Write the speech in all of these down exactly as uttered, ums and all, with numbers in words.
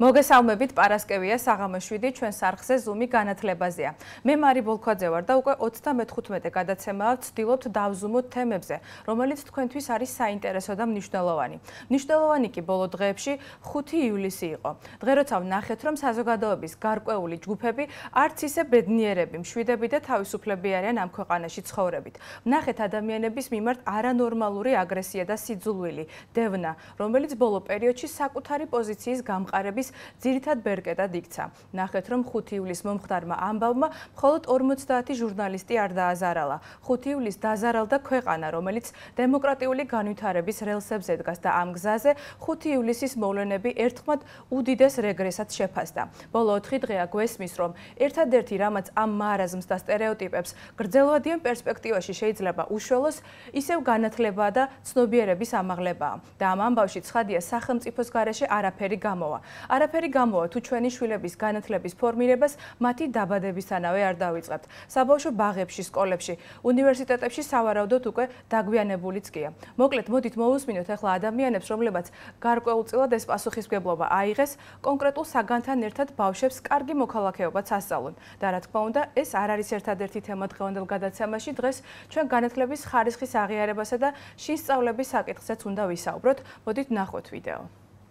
მოგესალმებით, პარასკევია საღამოშვიდი ჩვენს არხზე ზუმი განათლებაზეა. მე მარი ბოლქვაძე ვარ და უკვე ოცდამეთხუთმეტე გადაცემაა ვცდილობთ დავზუმოთ თემებზე, რომელიც თქვენთვის არის საინტერესო და მნიშვნელოვანი. მნიშვნელოვანი კი ბოლო დღეებში ხუთი ივლისი იყო. დღე როცა ვნახეთ, რომ საზოგადოების გარკვეული ჯგუფები არც ისე ბედნიერები, მშვიდები და თავისუფლები არიან ამ ქვეყანაში ცხოვრებით. ვნახეთ ადამიანების მიმართ არანორმალური აგრესია და სიძულვილი, დევნა, რომელიც ბოლო პერიოდში საკუთარი პოზიციის გამყარების ძირითად ბერკეტად იქცა. ნახეთ, რომ ხუთი ივლისს მომხდარმა ამბავმა მხოლოდ ორმოცდაათი ჟურნალისტი არ დააზარალა. ხუთი ივლისს დაზარალდა ქვეყანა, რომელიც დემოკრატიული განვითარების რელსებზე დგას და ამ გზაზე ხუთი ივლისის მოვლენები ერთხმად უდიდეს რეგრესად შეფასდა. ბოლო ოთხი დღეა გვესმის, რომ ერთადერთი რამაც ამ მარაზმს და სტერეოტიპებს გრძელვადიან პერსპექტივაში შეიძლება უშველოს, ისევ განათლებაა და ცნობიერების ამაღლებაა. და ამ ამბავში ცხადია, სახელმწიფოს გარეშე არაფერი გამოვა. არაფერი გამოვა თუ ჩვენი შვილების განათლების ფორმირებას მათი დაბადებისთანავე არ დავიწყებთ. საბავშვო ბაღებში, სკოლებში, უნივერსიტეტებში სავარაუდოდ უკვე დაგვიანებულიც კია. მოკლედ, მოდით მოვუსმინოთ ახლა ადამიანებს, რომლებაც გარკვეულწილად ეს პასუხისმგებლობა აიღეს, კონკრეტულ საგანთან ერთად ბავშვებს კარგი მოქალაქეობაც ასწავლონ. და რა თქმა უნდა, ეს არ არის ერთადერთი თემა დღევანდელ გადაცემაში. დღეს ჩვენ განათლების ხარისხის აღიარებასა და შინსწავლების საკითხზეც უნდა ვისაუბროთ. მოდით ვნახოთ ვიდეო.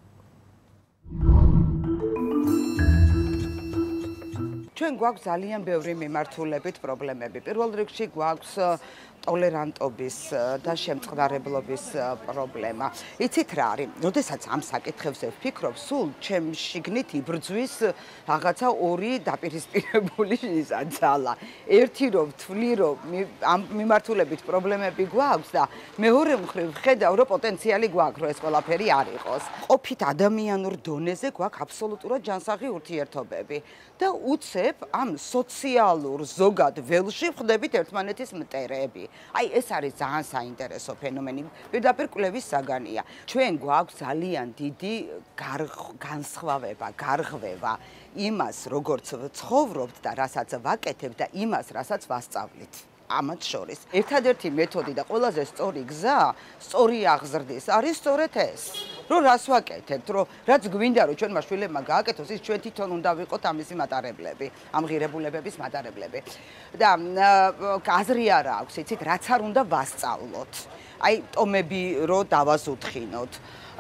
ჩვენ გვაქვს ძალიან ბევრი მიმართულებით პრობლემები. პირველ რიგში გვაქვს ტოლერანტობის და შემწყნარებლობის პრობლემა. იცით რა არის? როდესაც ამ საკითხებზე ვფიქრობ, სულ ჩემ შიგნით იბრძვის რაღაცა ორი დაპირისპირებული ძალა. ერთი რომ ვთვლი, რომ ამ მიმართულებით პრობლემები გვაქვს და მეორე მხრივ ვხედავ, რომ პოტენციალი გვაქვს, რომ ეს ყველაფერი არ იყოს. ყოფით ადამიანურ დონეზე გვაქვს აბსოლუტურად ჯანსაღი ურთიერთობები და უცებ ამ სოციალურ ზოგად ველში ვხდებით ერთმანეთის მტერები. აი ეს არის ძალიან საინტერესო ფენომენი, პირდაპირ კვლევის საგანია. ჩვენ გვაქვს ძალიან დიდი განსხვავება, გარღვევა იმას, როგორც ვცხოვრობთ და რასაც ვაკეთებ და იმას, რასაც ვასწავლით. ამათ შორის. ერთადერთი მეთოდი და ყველაზე სწორი გზა, სწორი აღზრდის არის სწორედ ეს. რომ რას ვაკეთებთ, რომ რაც გვინდა რომ ჩვენმა შვილებმა გააკეთოს, ის ჩვენ თვითონ უნდა ვიყოთ ამისი მატარებლები, ამ ღირებულებების მატარებლები. და აზრი არა აქვს, იცით, რაც არ უნდა ვასწავლოთ. აი, ტომები რო დავაზუთხინოთ.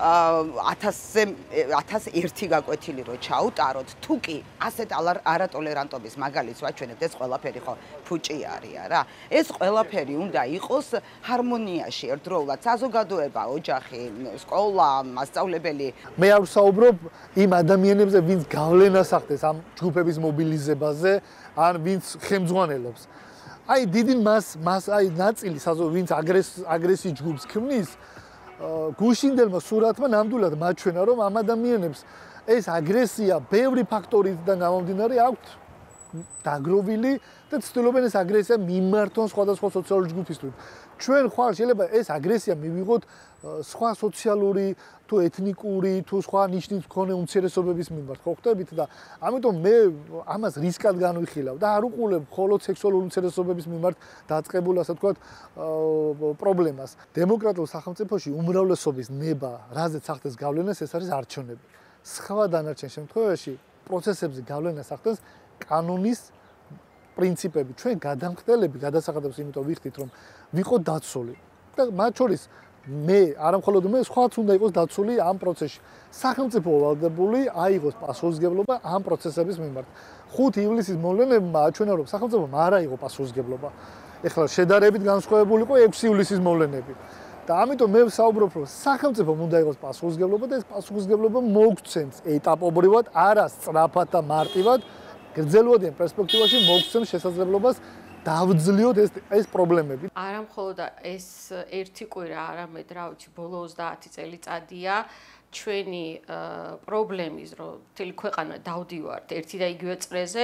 ათასზე ათას ერთი გაკვეთილი რო ჩაუტაროთ, თუ კი ასეთ არატოლერანტობის მაგალითს ვაჩვენებთ, ეს ყველაფერი ხო ფუჭი არის რა. ეს ყველაფერი უნდა იყოს ჰარმონიაში ერთდროულად, საზოგადოება, ოჯახი, სკოლა, მასწავლებელი. მე არ ვსაუბრობ იმ ადამიანებზე, ვინც გავლენას ახდენს ამ ჯგუფების მობილიზებაზე, ან ვინც ხელმძღვანელობს. აი დიდი მას მას აი ნაწილი ვინც აგრესიის ჯგუფს ქმნის, გუშინდელმა სურათმა ნამდვილად მაჩვენა, რომ ამ ადამიანებს ეს აგრესია ბევრი ფაქტორიდან გამომდინარე აქვთ დაგროვილი და ცდილობენ ეს აგრესია მიმართონ სხვადასხვა სოციალური ჯგუფისთვის. ჩვენ ხვალ შეიძლება ეს აგრესია მივიღოთ სხვა სოციალური თუ ეთნიკური თუ სხვა ნიშნის მქონე უმცირესობების მიმართ, ხო ხვდებით და ამიტომ მე ამას რისკად განვიხილავ და არ უყურებ მხოლოდ სექსუალური უმცირესობების მიმართ დაწყებულ, ასე ვთქვათ, პრობლემას. დემოკრატიულ სახელმწიფოში უმრავლესობის ნება, რაზეც ახდენს გავლენას, ეს არის არჩევნები. სხვა დანარჩენ შემთხვევაში პროცესებზე გავლენას ახდენს კანონის პრინციპები. ჩვენ გადამხდელები გადასახადებს იმიტომ ვიხდით, რომ ვიყოთ დაცული. და მათ შორის მე, არა მხოლოდ მე, სხვაც უნდა იყოს დაცული ამ პროცესში. სახელმწიფო ვალდებული აიღოს პასუხისმგებლობა ამ პროცესების მიმართ. ხუთი ივლისის მოვლენებმა აჩვენა, რომ სახელმწიფომ არ აიღო პასუხისმგებლობა. ეხლა შედარებით განსხვავებული იყო ექვსი ივლისის მოვლენები. და ამიტომ მე ვსაუბრობ, რომ სახელმწიფომ უნდა იყოს პასუხისმგებლობა და ეს პასუხისმგებლობა მოგვცემს ეტაპობრივად, არა სწრაფად და მარტივად, გრძელვადიან პერსპექტივაში მოგვცემს შესაძლებლობას დავძლიოთ ეს ეს პრობლემები. არა მხოლოდ ეს ერთი კვირა, არამედ რა ვიცი, ბოლო ოცდაათი წელიწადია ჩვენი პრობლემის, რომ მთელი ქვეყანა დავდივართ ერთი და იგივე წრეზე,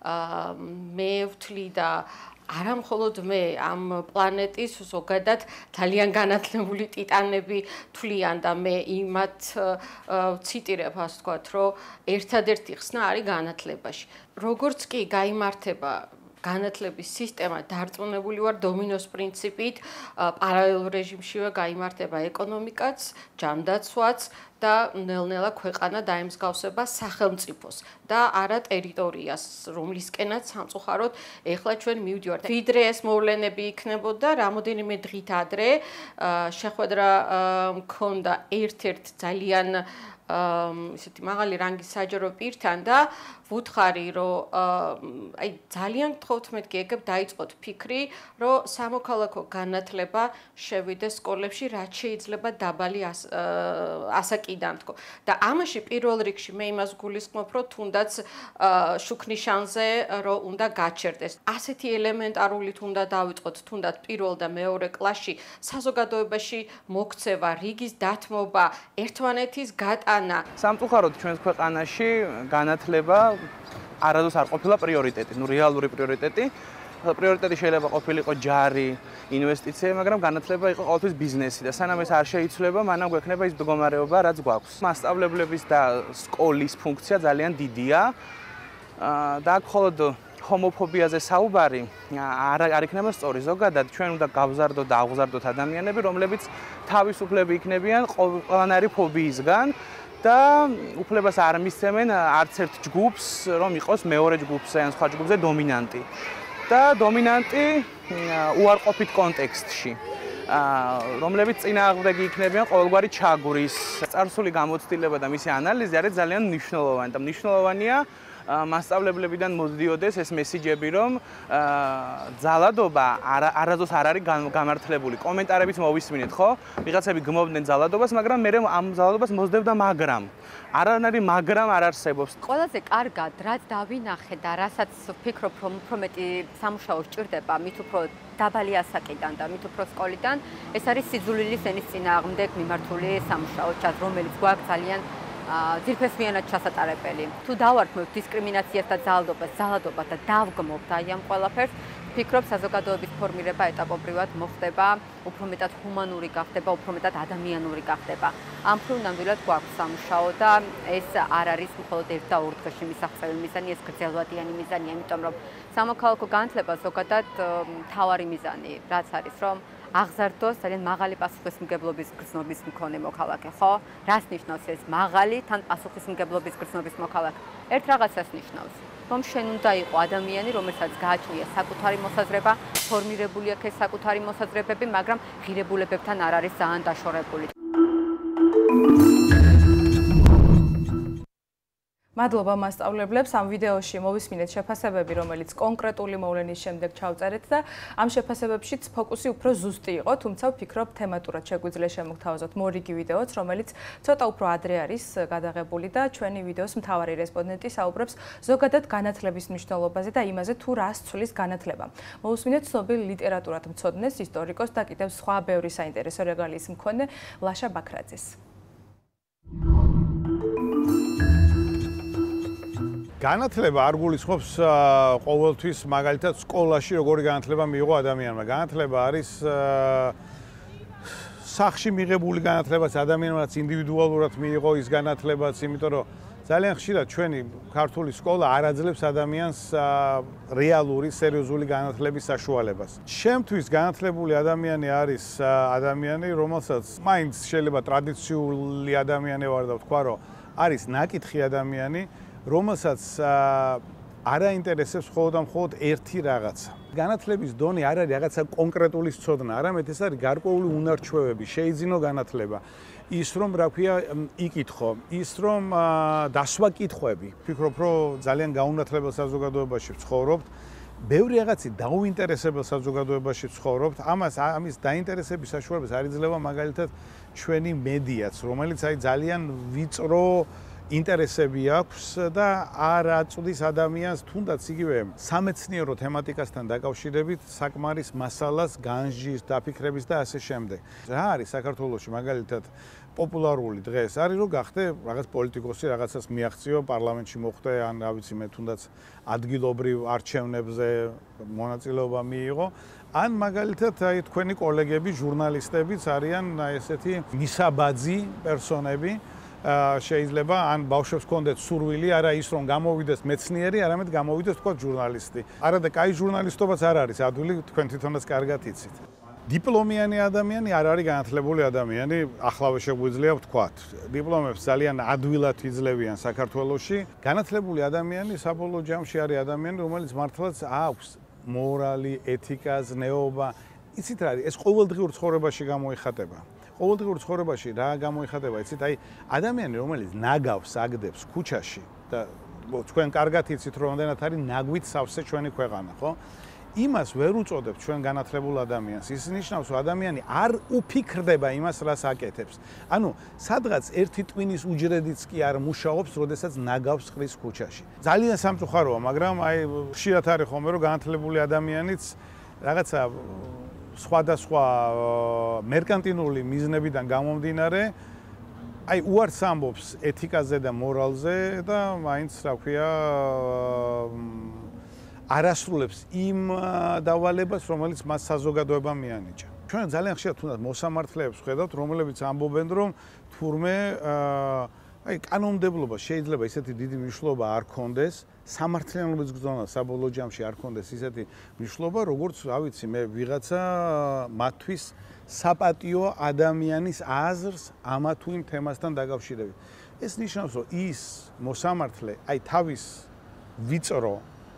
მე ვთვლი და არა მხოლოდ მე ამ პლანეტის ზოგადად ძალიან განათლებული ტიტანები თვლიან და მე იმათ ვციტირებ, ასე ვთქვათ, რომ ერთადერთი ხსნა არის განათლებაში. როგორც კი გაიმართება განათლების სისტემა დარწმუნებული ვარ დომინოს პრინციპით, პარალელურ რეჟიმშივე გაიმართება ეკონომიკაც, ჯანდაცვაც და ნელ-ნელა ქვეყანა დაემსგავსება სახელმწიფოს და არა ტერიტორიას, რომლისკენაც სამწუხაროდ ეხლა ჩვენ მივდივართ. ვიდრე ეს მოვლენები იქნებოდა, რამოდენიმე დღით ადრე შეხვედრა მქონდა ერთ-ერთ ძალიან ისეთი მაღალი რანგის საჯარო პირთან და ვუთხარი, რომ აი ძალიან გთხოვთ მეთქი ეგებ დაიწყოთ ფიქრი, რომ სამოქალაქო განათლება შევიდეს სკოლებში, რაც შეიძლება დაბალი ასაკიდან თქო. და ამაში პირველ რიგში მე იმას გულისხმობ, რომ თუნდაც შუქნიშანზე რომ უნდა გაჩერდეს. ასეთი ელემენტარულით უნდა დავიწყოთ თუნდაც პირველ და მეორე კლასში საზოგადოებაში მოქცევა, რიგის დათმობა, ერთმანეთის გატანა. სამწუხაროდ ჩვენს ქვეყანაში განათლება არადოს არ ყოფილა პრიორიტეტი, ნუ რეალური პრიორიტეტი. პრიორიტეტი შეიძლება ყოფილიყო ჯარი, ინვესტიცია, მაგრამ განათლება იყო ყოველთვის ბიზნესი და სანამ ეს არ შეიცვლება, მანამ გვექნება ის მდგომარეობა, რაც გვაქვს. მასწავლებლების და სკოლის ფუნქცია ძალიან დიდია. და აქ მხოლოდ ჰომოფობიაზე საუბარი არ არ იქნება სწორი. ზოგადად ჩვენ უნდა გავზარდოთ და აღვზარდოთ ადამიანები, რომლებიც თავისუფლები იქნებიან ყველანაირი ფობიისგან. და უფლებას არ მისცემენ არც ერთ ჯგუფს, რომ იყოს მეორე ჯგუფზე ან სხვა ჯგუფზე დომინანტი. და დომინანტი უარყოფით კონტექსტში, რომლებიც წინააღმდეგი იქნებიან ყოველგვარი ჩაგვრის. წარსული გამოცდილება და მისი ანალიზი არის ძალიან მნიშვნელოვანი და მნიშვნელოვანია მასწავლებლებიდან მოდიოდეს ეს მესიჯები, რომ ძალადობა არადოს არ არის გამართლებული. კომენტარებით მოვისმინეთ, ხო? ვიღაცები გმობდნენ ძალადობას, მაგრამ მე ამ ძალადობას მოსდევდა მაგრამ. არანაირი მაგრამ არ არსებობს. ყველაზე კარგად რაც დავინახე და რასაც ვფიქრობ, რომ უფრო მეტი სამუშაო სჭირდება, მით უფრო დაბალი ასაკიდან და მით უფრო სკოლიდან, ეს არის სიძულვილის ენის წინააღმდეგ მიმართული სამუშაო, რომელიც გვაქვს ძალიან ძირფესმიანად ჩასატარებელი. თუ დავარქმევთ დისკრიმინაციას და ძალადობას, ძალადობას და დავგმობთ აი ამ ყველაფერს, ვფიქრობ, საზოგადოების ფორმირება ეტაპობრივად მოხდება, უფრო მეტად ჰუმანური გახდება, უფრო მეტად ადამიანური გახდება. ამ მხრივ ნამდვილად გვაქვს სამუშაო და ეს არ არის მხოლოდ ერთ და ორ დღეში მისაღწევი მიზანი, ეს გრძელვადიანი მიზანია, იმიტომ რომ სამოქალაქო განათლება ზოგადად მთავარი მიზანი, რაც არის, რომ აღზარდოს ძალიან მაღალი პასუხისმგებლობის გრძნობის მქონე მოქალაქე, ხო? რას ნიშნავს ეს მაღალი თან პასუხისმგებლობის გრძნობის მოქალაქე? ერთ რაღაცას ნიშნავს, რომ შენ უნდა იყო ადამიანი, რომელსაც გააჩნია საკუთარი მოსაზრება, ფორმირებული აქვს ეს საკუთარი მოსაზრებები, მაგრამ ღირებულებებთან არ არის ძალიან დაშორებული. მადლობა მასწავლებლებს. ამ ვიდეოში მოვისმინეთ შეფასებები, რომელიც კონკრეტული მოვლენის შემდეგ ჩავწერეთ და ამ შეფასებებშიც ფოკუსი უფრო ზუსტი იყო, თუმცა ვფიქრობ თემატურად შეგვიძლია შემოგთავაზოთ მორიგი ვიდეოც, რომელიც ცოტა უფრო ადრე არის გადაღებული და ჩვენი ვიდეოს მთავარი რესპონდენტი საუბრობს ზოგადად განათლების მნიშვნელობაზე და იმაზე, თუ რას ცვლის განათლება. მოვისმინეთ ცნობილ ლიტერატურად მცოდნეს, ისტორიკოს და კიდევ სხვა ბევრი საინტერესო რეგალიის მქონე ლაშა ბაქრაძეს. განათლება არ გულისხმობს ყოველთვის მაგალითად სკოლაში როგორი განათლება მიიღო ადამიანმა. განათლება არის სახში მიღებული განათლებაც, ადამიანმაც ინდივიდუალურად მიიღო ის განათლებაც, იმიტომ რომ ძალიან ხშირად ჩვენი ქართული სკოლა არ აძლევს ადამიანს რეალური, სერიოზული განათლების საშუალებას. ჩემთვის განათლებული ადამიანი არის ადამიანი, რომელსაც მაინც შეიძლება ტრადიციული ადამიანი ვარ და ვთქვა, რომ არის ნაკითხი ადამიანი, რომელსაც არ აინტერესებს მხოლოდ და მხოლოდ ერთი რაღაცა. განათლების დონე არ არის რაღაცა კონკრეტული ცოდნა, არამედ ეს არის გარკვეული უნარჩვევები, შეიძინო განათლება. ის რომ რა ქვია, იკითხო, ის რომ დასვა კითხვები. ვფიქრობ, რომ ძალიან გაუნათლებელ საზოგადოებაში ვცხოვრობთ. ბევრი რაღაცი დაუინტერესებელ საზოგადოებაში ვცხოვრობთ. ამას ამის დაინტერესების საშუალებას არ იძლევა მაგალითად ჩვენი მედიაც, რომელიც აი ძალიან ვიწრო ინტერესები აქვს და არ აწვდის ადამიანს თუნდაც იგივე სამეცნიერო თემატიკასთან დაკავშირებით საკმარის მასალას, განსჯის, დაფიქრების და ასე შემდეგ. რა არის საქართველოში მაგალითად პოპულარული დღეს? არის რომ გახდე რაღაც პოლიტიკოსი, რაღაცას მიაღწიო, პარლამენტში მოხვდე, ან რა ვიცი მე თუნდაც ადგილობრივ არჩევნებზე მონაწილეობა მიიღო. ან მაგალითად აი თქვენი კოლეგები, ჟურნალისტებიც არიან ესეთი მისაბაძი პერსონები, შეიძლება ან ბავშვებს ჰქონდეთ სურვილი, არა ის რომ გამოვიდეს მეცნიერი, არამედ გამოვიდეს თქვა ჟურნალისტი. არა და კაი ჟურნალისტობაც არ არის ადვილი, თქვენ თვითონაც კარგად იცით. დიპლომიანი ადამიანი არ არის განათლებული ადამიანი, ახლავე შეგვიძლია ვთქვათ. დიპლომებს ძალიან ადვილად იძლევიან საქართველოში. განათლებული ადამიანი საბოლოო ჯამში არის ადამიანი, რომელიც მართლაც აქვს მორალი, ეთიკა, ზნეობა. იცით რა არის, ეს ყოველდღიურ ცხოვრებაში გამოიხატება. ყოველდღიურ ცხოვრებაში რა გამოიხატება, იცით, აი ადამიანი, რომელიც ნაგავს, აგდებს ქუჩაში და თქვენ კარგად იცით, რომ რამდენად არის ნაგვით სავსე ჩვენი ქვეყანა, ხო? იმას ვერ უწოდებთ ჩვენ განათლებულ ადამიანს. ის ნიშნავს, რომ ადამიანი არ უფიქრდება იმას, რას აკეთებს. ანუ სადღაც ერთი ტვინის უჯრედიც კი არ მუშაობს, როდესაც ნაგავს ხრის ქუჩაში. ძალიან სამწუხაროა, მაგრამ აი ხშირად არის ხოლმე, რომ განათლებული ადამიანიც რაღაცა სხვადასხვა მერკანტილური მიზნებიდან გამომდინარე, აი უარს ამბობს ეთიკაზე და მორალზე და მაინც რა ქვია არასრულებს იმ დავალებას, რომელიც მას საზოგადოება მიანიჭა. ჩვენ ძალიან ხშირად თუნდაც მოსამართლეებს ვხედავთ, რომლებიც ამბობენ, რომ თურმე აი კანონმდებლობა შეიძლება ისეთი დიდი მნიშვნელობა არ ქონდეს, სამართლიანობის გზნობა საბოლოო ჯამში არ ქონდეს ისეთი მნიშვნელობა, როგორც, რა ვიცი, მე ვიღაცა მათთვის საპატიო ადამიანის აზრს ამა თუ იმ თემასთან დაკავშირებით. ეს ნიშნავს, რომ ის მოსამართლე აი თავის ვიწრო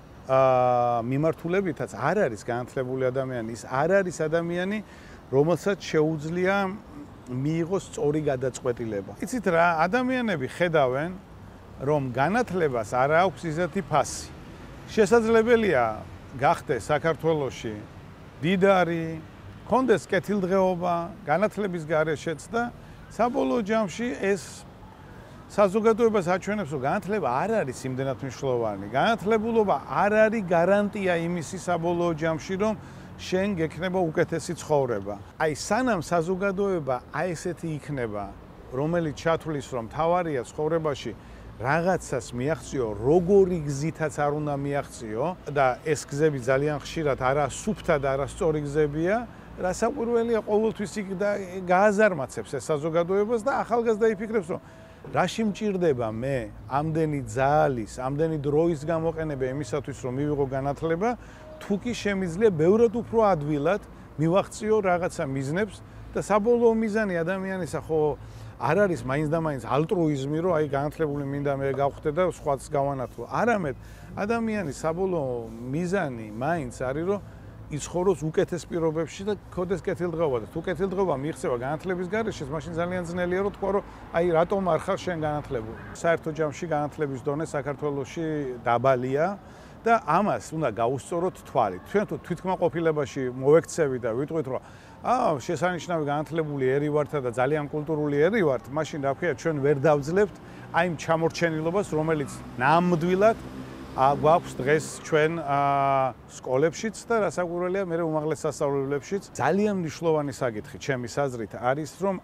აა მიმართულებითაც არ არის განათლებული ადამიანი, ის არ არის ადამიანი, რომელსაც შეუძლია მიიღოს სწორი გადაწყვეტილება. იცით რა, ადამიანები ხედავენ, რომ განათლებას არ აქვს ისეთი ფასი. შესაძლებელია გახდეს საქართველოში დიდარი, კონდეს კეთილდღეობა, განათლების გარეშეც და საბოლოო ჯამში ეს საზოგადოებას აჩვენებს, რომ განათლება არ არის იმდენად მნიშვნელოვანი. განათლებულობა არ არის გარანტია იმისი საბოლოო ჯამში, რომ შენ გექნება უკეთესი ცხოვრება. აი სანამ საზოგადოება აი ესეთი იქნება, რომელიც ჩათვლის, რომ თავარია ცხოვრებაში რაღაცას მიაღწიო, როგორი გზითაც არ უნდა მიაღწიო და ეს გზები ძალიან ხშირად არა სუფთა და არა სწორი გზებია, რასაკვირველია ყოველთვის იქ და გააზარმაცებს ეს საზოგადოებას და ახალგაზრდა იფიქრებს, რომ რაში მჭირდება მე ამდენი ძალის, ამდენი დროის გამოყენება იმისათვის, რომ მივიღო განათლება, თუ კი შემიძლია ბევრად უფრო ადვილად მივაღწიო რაღაცა მიზნებს და საბოლოო მიზანი ადამიანისა ხო არ არის მაინც და მაინც ალტრუიზმი, რომ აი განათლებული მინდა მე გავხდე და სხვაც გავანათლო. არამედ ადამიანის საბოლოო მიზანი მაინც არის, რომ იცხოვროს უკეთეს პირობებში და ქონდეს კეთილდღეობა და თუ კეთილდღეობა მიიღწევა განათლების გარეშე, მაშინ ძალიან ძნელია რომ თქვა, რომ აი რატომ არ ხარ შენ განათლებული. საერთო ჯამში განათლების დონე საქართველოში დაბალია და ამას უნდა გაუსწოროთ თვალი. ჩვენ თუ თვითკმაყოფილებაში მოვექცევი და ვიტყვით, რომ აა შესანიშნავი განათლებული ერი ვართ და ძალიან კულტურული ერი ვართ, მაშინ რა ქვია, ჩვენ ვერ დავძლებთ აი იმ ჩამორჩენილობას, რომელიც ნამდვილად გვაქვს დღეს ჩვენ სკოლებშიც და რასაკვირველია, მე უმაღლეს სასწავლებლებშიც ძალიან მნიშვნელოვანი საკითხი ჩემის აზრით არის, რომ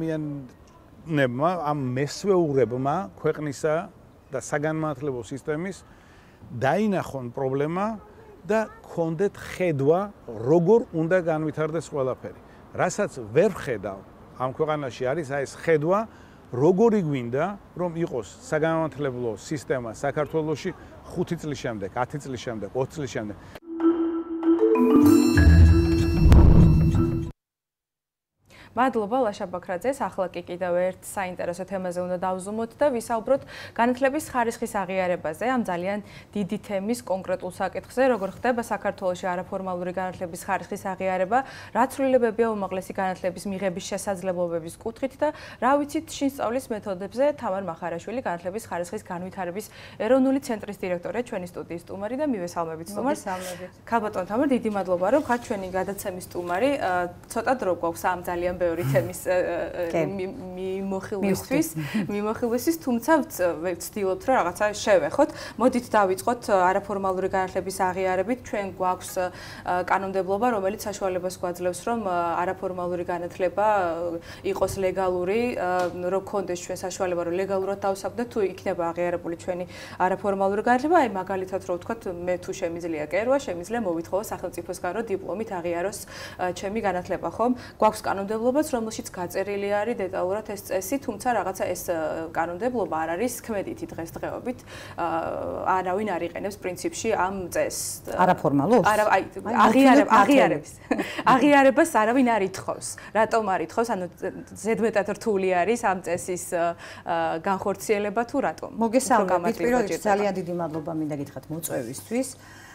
ადამიანებმა ამ მესვეურებმა ქვეყნისა და საგანმანათლებლო სისტემის დაინახონ პრობლემა და ქონდეთ ხედვა, როგორ უნდა განვითარდეს ყველაფერი. რასაც ვერ ხედავ ამ ქვეყანაში არის აი ეს ხედვა, როგორი გვინდა, რომ იყოს საგანმანათლებლო სისტემა საქართველოში ხუთი წლის შემდეგ, ათი წლის შემდეგ, ოცი წლის შემდეგ. მადლობა ლაშა ბაქრაძეს. ახლა კი კიდევ ერთ საინტერესო თემაზე უნდა დავზუმოთ და ვისაუბროთ განათლების ხარისხის აღიარებაზე, ამ ძალიან დიდი თემის კონკრეტულ საკითხზე, როგორ ხდება საქართველოში არაფორმალური განათლების ხარისხის აღიარება, რა ცვლილებებია უმაღლესი განათლების მიღების შესაძლებლობების კუთხით და რა ვიცით შინსწავლის მეთოდებზე. თამარ მახარაშვილი, განათლების ხარისხის განვითარების ეროვნული ცენტრის დირექტორია, ჩვენი სტუდიის სტუმარი და მივესალმებით სტუმარს. ქალბატონ თამარ, დიდი მადლობა, რომ ხართ ჩვენი გადაცემის სტუმარი. ცოტა დრო გვაქვს ამ ძალიან ბევრი თემის მიმოხილვისთვის, მიმოხილვისთვის, თუმცა ვცდილობთ, რომ რაღაცა შევეხოთ. მოდით დავიწყოთ არაფორმალური განათლების აღიარებით. ჩვენ გვაქვს კანონმდებლობა, რომელიც საშუალებას გვაძლევს, რომ არაფორმალური განათლება იყოს ლეგალური, რომ გქონდეს ჩვენ საშუალება, რომ ლეგალურად დავსაბდეთ, თუ იქნება აღიარებული ჩვენი არაფორმალური განათლება. აი მაგალითად რო ვთქვათ, მე თუ შემიძლია კერვა, შემიძლია მოვითხოვო სახელმწიფოსგან, რომ დიპლომით აღიაროს ჩემი განათლება, ხომ? გვაქვს კანონმდებლობა კანონმდებლობას, რომელშიც გაწერილი არის დეტალურად ეს წესი, თუმცა რაღაცა ეს კანონმდებლობა არ არის ქმედითი დღესდღეობით. არავინ არ იყენებს პრინციპში ამ წესს. არაფორმალურს? არა, აი, აღიარება, აღიარების. აღიარებას არავინ არ ითხოვს. რატომ არ ითხოვს? ანუ ზედმეტად რთული არის ამ წესის განხორციელება თუ რატომ? მოგესალმებით, პირველ რიგში ძალიან დიდი მადლობა მინდა გითხრათ მოწვევისთვის.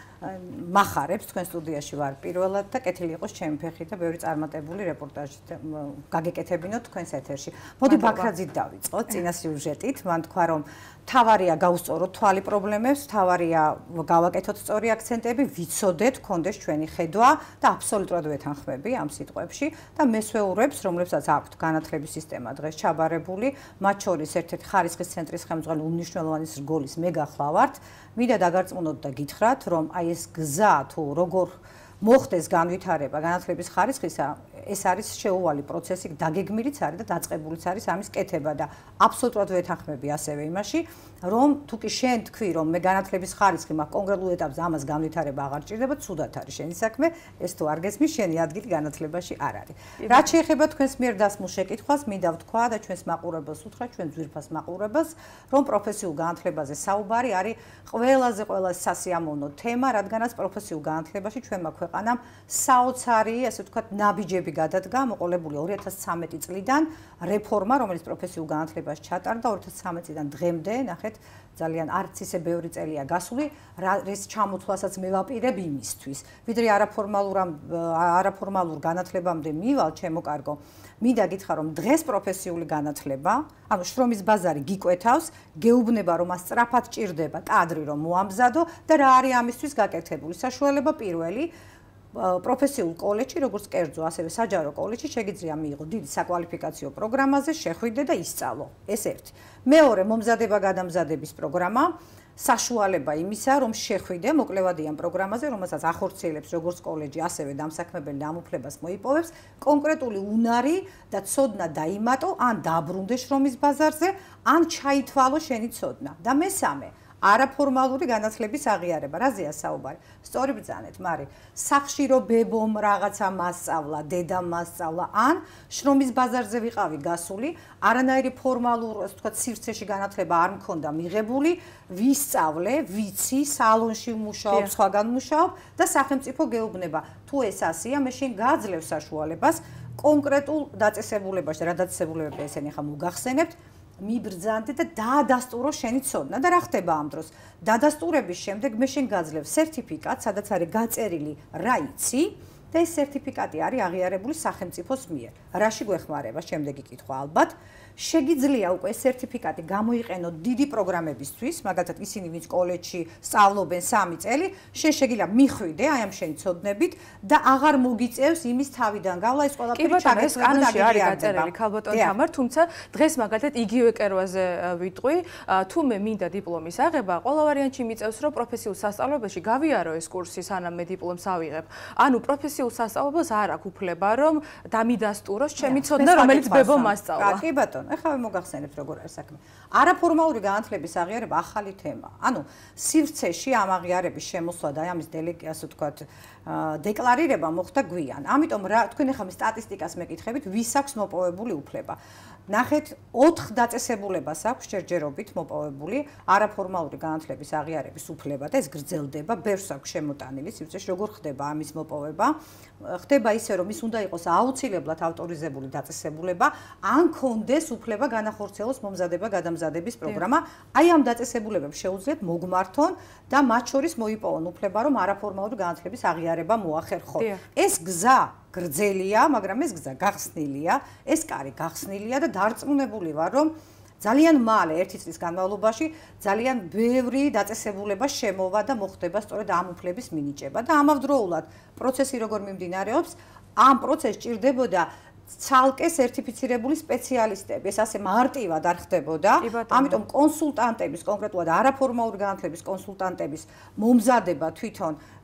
მახარებს თქვენ სტუდიაში ვარ პირველად და კეთილი იყოს ჩემი ფეხი და ბევრი წარმატებული რეპორტაჟი გაგეკეთებინოთ თქვენს ეთერში. მოდი ბაქრაძით დავიწყოთ წინა სიუჟეტით. მან თქვა რომ თავარია გაუსწოროთ თვალი პრობლემებს, თავარია გავაკეთოთ სწორი აქცენტები, ვიცოდეთ, გქონდეს ჩვენი ხედვა და აბსოლუტურად ვეთანხმები ამ სიტყვებში და მესვეურებს, რომლებსაც აქვთ განათლების სისტემა დღეს ჩაბარებული, მათ შორის ერთ-ერთი ხარისხის ცენტრის ხელმძღვანელი უმნიშვნელოვანეს რგოლის მე გახლავართ. მინდა დაგარწმუნოთ და გითხრათ, რომ აი ეს გზა თუ როგორ მოხდეს განვითარება განათლების ხარისხისა, ეს არის შეუვალი პროცესი, დაგეგმილიც არის და დაწყებულიც არის ამის კეთება და აბსოლუტურად ვეთანხმები ასევე იმაში, რომ თუ კი შენ თქვი, რომ მე განათლების ხარისხი მაქვს კონკრეტულ ეტაპზე ამას განვითარება აღარ ჭირდება, ცუდად არის შენი საქმე, ეს თუ არ გესმის, შენი ადგილი განათლებაში არ არის. რაც შეეხება თქვენს მიერ დასმულ შეკითხვას, მინდა ვთქვა და ჩვენს მაყურებელს უთხრა, ჩვენ ძვირფას მაყურებელს, რომ პროფესიულ განათლებაზე საუბარი არის ყველაზე ყველაზე სასიამოვნო თემა, რადგანაც პროფესიულ განათლებაში ჩვენმა ქვეყანამ საოცარი, ასე ვთქვათ, ნაბიჯები გადადგა, მოყოლებული ორი ათას ცხრამეტი წლიდან რეფორმა, რომელიც პროფესიულ განათლებას ჩატარდა ორი ათას ცხრამეტი წლიდან დღემდე, ნახეთ, ძალიან არც ისე ბევრი წელია გასული, რის ჩამოთვლასაც მე ვაპირებ იმისთვის. ვიდრე არაფორმალურ არაფორმალურ განათლებამდე მივალ, ჩემო კარგო, მინდა გითხრა, რომ დღეს პროფესიული განათლება, ანუ შრომის ბაზარი გიკვეთავს, გეუბნება, რომ მას სწრაფად ჭირდება კადრი, რომ მოამზადო და რა არის ამისთვის გაკეთებული საშუალება პირველი პროფესიულ კოლეჯში, როგორც კერძო, ასევე საჯარო კოლეჯში შეგიძლია მიიღო დიდი საკვალიფიკაციო პროგრამაზე, შეხვიდე და ისწავლო. ეს ერთი. მეორე, მომზადება-გადამზადების პროგრამა, საშუალება იმისა, რომ შეხვიდე მოკლევადიან პროგრამაზე, რომელსაც ახორციელებს როგორც კოლეჯი, ასევე დამსაქმებელი და ამ უფლებას მოიპოვებს, კონკრეტული უნარი და ცოდნა დაიმატო, ან დაბრუნდე შრომის ბაზარზე, ან ჩაითვალო შენი ცოდნა. და მესამე, არაფორმალური განათლების აღიარება. რაზეა საუბარი? სწორი ბრძანეთ, მარი. სახში რო ბებომ რაღაცა მასწავლა, დედამ მასწავლა, ან შრომის ბაზარზე ვიყავი გასული, არანაირი ფორმალურ, ასე ვთქვათ, სივრცეში განათლება არ მქონდა მიღებული, ვისწავლე, ვიცი, სალონში ვმუშაობ, სხვაგან ვმუშაობ და სახელმწიფო გეუბნება. თუ ეს ასია, მე შენ გააძლევ საშუალებას კონკრეტულ დაწესებულებაში, რა დაწესებულებები ესენი ხა მოგახსენებთ, მიბრძანდე და დაადასტურო შენი ცოდნა და რა ხდება ამ დროს? დადასტურების შემდეგ მე შენ გაძლევ სერტიფიკატს, სადაც არის გაწერილი რა იცი და ეს სერტიფიკატი არის აღიარებული სახელმწიფოს მიერ. რაში გვეხმარება? შემდეგი კითხვა ალბათ. შეგიძლია უკვე სერტიფიკატი გამოიყენო დიდი პროგრამებისთვის, მაგალითად ისინი ვინც კოლეჯში სწავლობენ სამი წელი, შენ შეგიძლია მიხვიდე აი ამ შენი ცოდნებით და აღარ მოგიწევს იმის თავიდან გავლა ეს ყველაფერი ჩაგეცემა და კანონში არის გაწერილი ქალბატონ თამარ, თუმცა დღეს მაგალითად იგივე კერვაზე ვიტყვი, თუ მე მინდა დიპლომის აღება, ყველა ვარიანტში მიწევს, რომ პროფესიულ სასწავლებელში გავიარო ეს კურსი, სანამ მე დიპლომს ავიღებ. ანუ პროფესიულ სასწავლებელს არ აქვს უფლება, რომ დამიდასტუროს ჩემი ცოდნა, რომელიც ბებო მასწავლა. კი ბატონო, ეხლა მოგახსენებთ როგორ არის საქმე. არაფორმალური განათლების აღიარება ახალი თემა. ანუ სივრცეში ამ აღიარების შემოსვლა და ამის დელეგაციას ვთქვათ, დეკლარირება მოხდა გვიან. ამიტომ რა თქვენ ეხლა სტატისტიკას მეკითხებით, ვის აქვს მოპოვებული უფლება? ნახეთ, ოთხ დაწესებულებას აქვს ჯერჯერობით მოპოვებული არაფორმალური განათლების აღიარების უფლება და ეს გრძელდება, ბევრს აქვს შემოტანილი სივრცეში, როგორ ხდება ამის მოპოვება? ხდება ისე, რომ ის უნდა იყოს აუცილებლად ავტორიზებული დაწესებულება, ან კონდეს უფლება განახორციელოს მომზადება-გადამზადების პროგრამა. აი ამ დაწესებულებებს შეუძლიათ მოგმართონ და მათ შორის მოიპოვონ უფლება, რომ არაფორმალური განათლების აღიარება მოახერხონ. ეს გზა გრძელია, მაგრამ ეს გზა გახსნილია, ეს კარი გახსნილია და დარწმუნებული ვარ, რომ ძალიან მალე ერთი წლის განმავლობაში ძალიან ბევრი დაწესებულება შემოვა და მოხდება სწორედ ამ უფლების მინიჭება და ამავდროულად პროცესი როგორ მიმდინარეობს, ამ პროცესს ჭირდებოდა ცალკე სერტიფიცირებული სპეციალისტები, ეს ასე მარტივად არ ხდებოდა. ამიტომ კონსულტანტების, კონკრეტულად არაფორმალური განათლების კონსულტანტების მომზადება თვითონ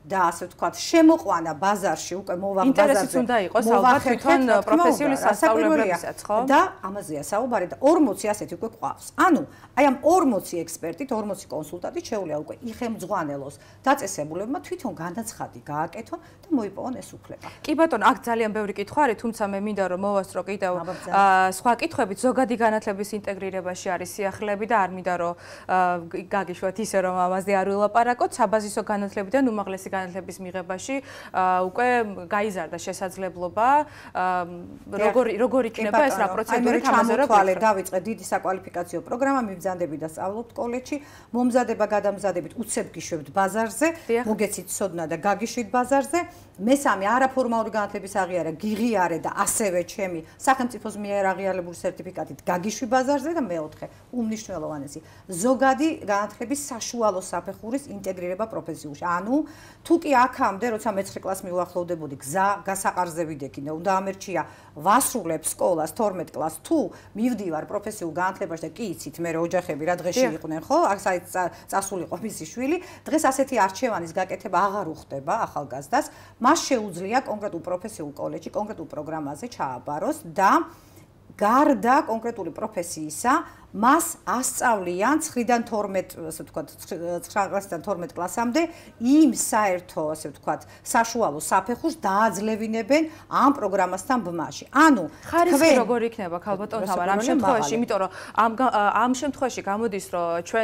და ასე ვთქვათ, შემოყვანა ბაზარში, უკვე მოვაღ ბაზარზე. ინტერესიც უნდა იყოს ალბათ თვითონ პროფესიული სასწავლებლებისაც, ხო? და ამაზეა საუბარი და ორმოცი ასეთი უკვე ყავს. ანუ, აი ამ ორმოცი ექსპერტით, ორმოცი კონსულტანტით შეუძლია უკვე იხემძღვანელოს დაწესებულებმა თვითონ განაცხადი გააკეთონ და მოიპოვონ ეს უფლება. კი ბატონო, აქ ძალიან ბევრი კითხვა არის, თუმცა მე მინდა რომ მოვასწრო კიდევ სხვა კითხვებით, ზოგადი განათლების ინტეგრირებაში არის სიახლეები და არ მინდა რომ გაგიშვათ ისე რომ ამაზე არ ვილაპარაკოთ, საბაზისო განათლებიდან უმაღლესი განათლების მიღებაში უკვე გაიზარდა შესაძლებლობა, როგორი როგორი იქნება ეს რა პროცედურით ამაზე რომ თვალე დავიწყე დიდი საკვალიფიკაციო პროგრამა, მივზანდები და სწავლობთ კოლეჯში, მომზადება გადამზადებით უცებ გიშვებთ ბაზარზე, მოგეცით ცოდნა და გაგიშვით ბაზარზე, მესამე არაფორმალური განათლების აღიარა გიღიარე და ასევე ჩემი სახელმწიფოს მიერ აღიარებული სერტიფიკატით გაგიშვი ბაზარზე და მეოთხე უმნიშვნელოვანესი ზოგადი განათლების საშუალო საფეხურის ინტეგრირება პროფესიულში. ანუ თუ კი აქამდე, როცა მეცხრე კლასს მივახლოვდებოდი, გზა გასაყარზე ვიდექი და უნდა ამერჩია ვასრულებ სკოლას თორმეტ კლასს, თუ მივდივარ პროფესიულ განათლებაში და კი იცით მე რა ოჯახები რა დღეში იყვნენ, ხო? აქ წასულიყო მისი შვილი, დღეს ასეთი არჩევანის გაკეთება აღარ უხდება ახალგაზრდას, მას შეუძლია კონკრეტულ პროფესიულ კოლეჯში, კონკრეტულ პროგრამაზე ჩააბაროს და გარდა კონკრეტული პროფესიისა მას ასწავლიან ცხრიდან თორმეტ, ასე ვთქვათ, ცხრა კლასიდან თორმეტ კლასამდე იმ საერთო, ასე ვთქვათ, საშუალო საფეხურს დააძლევინებენ ამ პროგრამასთან ბმაში. ანუ ხარისხი როგორი იქნება ქალბატონ თამარ ამ შემთხვევაში, იმიტომ რომ ამ ამ შემთხვევაში გამოდის, რომ ჩვენ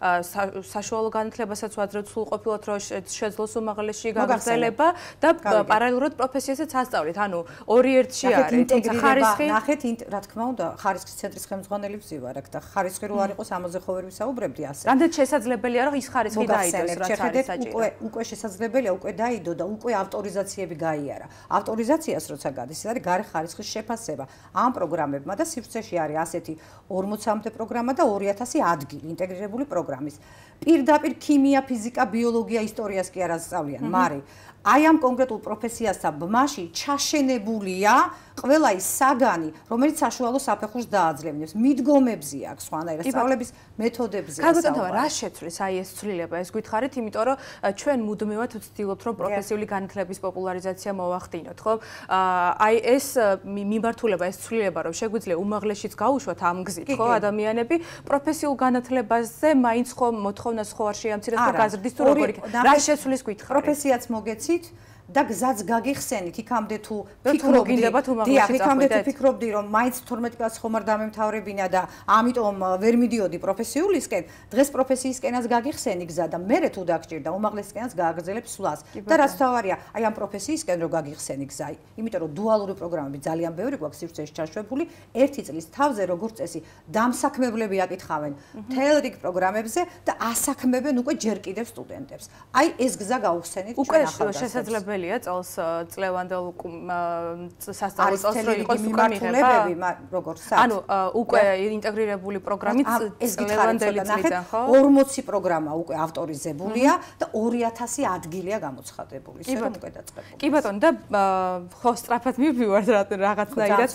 საშუალო განათლებასაც ვაძლევთ სრულყოფილად, რომ შეძლოს უმაღლესი გაგრძელება და პარალელურად პროფესიასაც ასწავლით. ანუ ორი ერთში არის, თუმცა ხარისხი ნახეთ, რა თქმა უნდა, ხარისხის ცენტრის ხელმძღვანელი ვზივარ და ხარისხი რო არ იყოს ამაზე ხო ვერ ვისაუბრებდი ასე. რამდენ შესაძლებელია რომ ის ხარისხი დაიდოს, რაც არის საჭირო. უკვე უკვე შესაძლებელია, უკვე დაიდო და უკვე ავტორიზაციები გაიარა. ავტორიზაციას როცა გადის, ეს არის გარე ხარისხის შეფასება. ამ პროგრამებმა და სივრცეში არის ასეთი ორმოცამდე პროგრამა და ორი ათასი ადგილი ინტეგრირებული პროგრამის. პირდაპირ ქიმია, ფიზიკა, ბიოლოგია, ისტორიას კი არ ასწავლიან, მაგრამ აი ამ კონკრეტულ პროფესიასთან ბმაში ჩაშენებულია ყველა ის საგანი, რომელიც საშუალო საფეხურს დააძლევინებს. მიდგომებზე აქვს სხვანაირად სწავლების მეთოდებზეა. ქალბატონ თამარ, რა შეცვლის აი ეს ცვლილება? ეს გითხარით, იმიტომ რომ ჩვენ მუდმივად ვცდილობთ, რომ პროფესიული განათლების პოპულარიზაცია მოვახდინოთ, ხო? აი ეს მიმართულება, ეს ცვლილება, რომ შეგვიძლია უმაღლესშიც გაუშვათ ამ გზით, ხო, ადამიანები პროფესიულ განათლებაზე მაინც ხო მოთხოვნას ხო არ შეამცირებს და გაზრდის თუ როგორ იქნება? რა შეცვლის გითხარით? პროფესიაც მოგეცით და გზაც გაგიხსენით იქამდე თუ ფიქრობდი, დიახ, იქამდე თუ ფიქრობდი, რომ მაინც თორმეტ კლასს ხომ არ დამემთავრებინა და ამიტომ ვერ მიდიოდი პროფესიულისკენ, დღეს პროფესიისკენაც გაგიხსენი გზა და მერე თუ დაგჭირდა უმაღლესისკენაც გააგრძელებ სვლას. და რაც თავარია, აი ამ პროფესიისკენ რო გაგიხსენი გზა, იმიტომ რომ დუალური პროგრამები ძალიან ბევრი გვაქვს სივრცეში ჩაშვებული, ერთი წლის თავზე როგორც წესი დამსაქმებლები აკითხავენ მთელ რიგ პროგრამებზე და ასაქმებენ უკვე ჯერ კიდევ სტუდენტებს. აი ეს გზა გაუხსენით ჩვენ ახალგაზრდებს. წელს წლევანდელ სასწავლო წელს რო იყოს უკვე მიღება როგორც სად ანუ უკვე ინტეგრირებული პროგრამით წლევანდელი წლიდან ხო ორმოცი პროგრამა უკვე ავტორიზებულია და ორი ათასი ადგილია გამოცხადებული ისე რომ უკვე დაწყებული კი ბატონო და ხო სწრაფად მივივართ რაღაცნაირად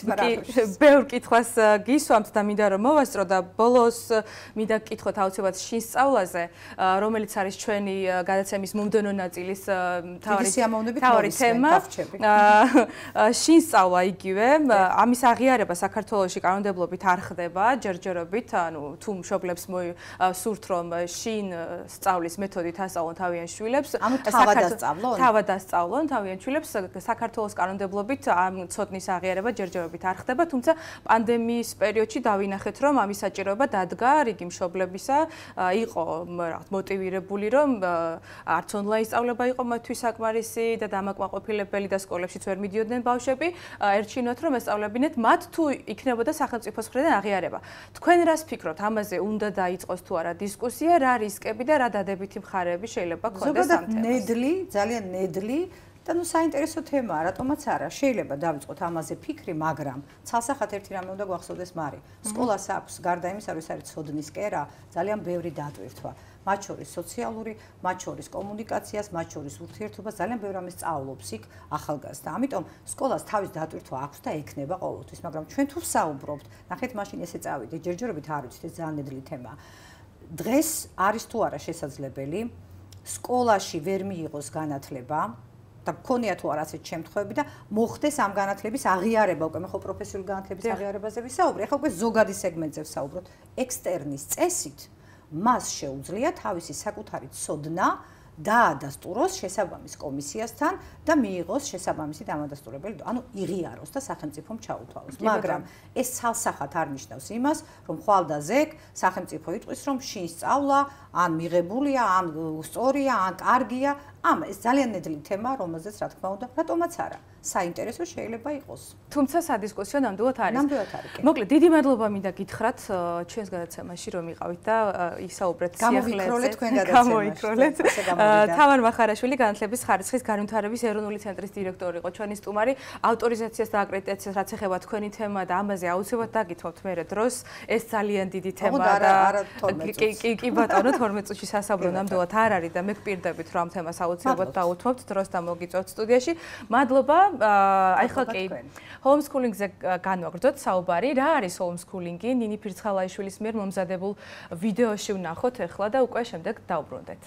ბევრ კითხვას გისვამთ და მინდა რომ მოვასწრო და ბოლოს მინდა გკითხოთ აუცილებლად შინ სწავლაზე რომელიც არის ჩვენი გადაცემის მომდევნო ნაწილის თავი თავი თემა შინ სწავლა იგივე ამის აღიარება საქართველოში კანონმდებლობით არ ხდება ჯერჯერობით ანუ თუ მშობლებს სურთ რომ შინ სწავლის მეთოდით ასწავლონ თავიანთ შვილებს ანუ თავად ასწავლონ თავად ასწავლონ თავიანთ შვილებს საქართველოს კანონმდებლობით ამ ცოდნის აღიარება ჯერჯერობით არ ხდება თუმცა პანდემიის პერიოდში დავინახეთ რომ ამის საჭიროება დადგა რიგი მშობლებისა იყო რაღაც მოტივირებული რომ არც ონლაინ სწავლება იყო მათთვის საკმარისი და დამაკმაყოფილებელი და სკოლებშიც ვერ მიდიოდნენ ბავშვები ერჩინოთ რომ ესწავლებინეთ მათ თუ იქნებოდა სახელმწიფოს მხრიდან აღიარება თქვენ რას ფიქრობთ ამაზე უნდა დაიწყოს თუ არა დისკუსია რა რისკები და რა დადებითი მხარეები შეიძლება ქონდეს ამ თემას ნედლი ძალიან ნედლი და ნუ საინტერესო თემაა რატომაც არა შეიძლება დავიწყოთ ამაზე ფიქრი მაგრამ ცალსახად ერთი რამე უნდა გვახსოვდეს მარი სკოლას აქვს გარდა იმისა რომ ეს არის ცოდნის კერა ძალიან ბევრი დატვირთვა მათ შორის სოციალური, მათ შორის კომუნიკაციას, მათ შორის ურთიერთობას ძალიან ბევრი რამე სწავლობს იქ ახალგაზრდა. ამიტომ სკოლას თავის დატვირთვა აქვს და ექნება ყოველთვის, მაგრამ ჩვენ თუ ვსაუბრობთ, ნახეთ მაშინ ესე წავიდე, ჯერჯერობით არ ვიცით ეს ძალიან ნედლი თემაა. დღეს არის თუ არა შესაძლებელი სკოლაში ვერ მიიღოს განათლება და მქონია თუ არა ასეთ შემთხვევები და მოხდეს ამ განათლების აღიარება, უკვე მე ხო პროფესიული განათლების აღიარებაზე ვისაუბრე, ახლა უკვე ზოგადი სეგმენტზე ვსაუბრობ, ექსტერნის წესით მას შეუძლია თავისი საკუთარი ცოდნა დაადასტუროს შესაბამის კომისიასთან და მიიღოს შესაბამისი დამადასტურებელი, ანუ იღიაროს და სახელმწიფომ ჩაუთვალოს. მაგრამ ეს ცალსახად არ ნიშნავს იმას, რომ ხვალდაზექ სახელმწიფო იტყვის, რომ შინ სწავლა ან მიღებულია, ან სწორია, ან კარგია. ამ ეს ძალიან ნედლი თემა, რომელზეც რა თქმა უნდა, რატომაც არა, საინტერესო შეიძლება იყოს. თუმცა სადისკუსიო ნამდვილად არის. ნამდვილად არის. მოკლედ, დიდი მადლობა მინდა გითხრათ ჩვენს გადაცემაში რომ იყავით და ისაუბრეთ სიახლეებზე. გამოიქროლეთ თქვენ გადაცემაში. გამოიქროლეთ. თავარ მახარაშვილი განათლების ხარისხის განვითარების ეროვნული ცენტრის დირექტორი იყო ჩვენი სტუმარი. ავტორიზაციას და აკრედიტაციას რაც ეხება თქვენი თემა და ამაზე აუცილებლად დაგითხოვთ მერე დროს. ეს ძალიან დიდი თემა და კი კი ბატონო თორმეტ წუთში სასაუბრო ნამდვილად არ არის და მე გპირდებით რომ ამ თემას აუცილებლად დაუთმობთ დროს და მოგიწევთ სტუდიაში. მადლობა. აი ხო კი. ჰოუმსქულინგზე განვაგრძოთ საუბარი. რა არის ჰოუმსქულინგი? ნინი ფირცხალაიშვილის მიერ მომზადებულ ვიდეოში ვნახოთ ახლა და უკვე შემდეგ დავბრუნდეთ.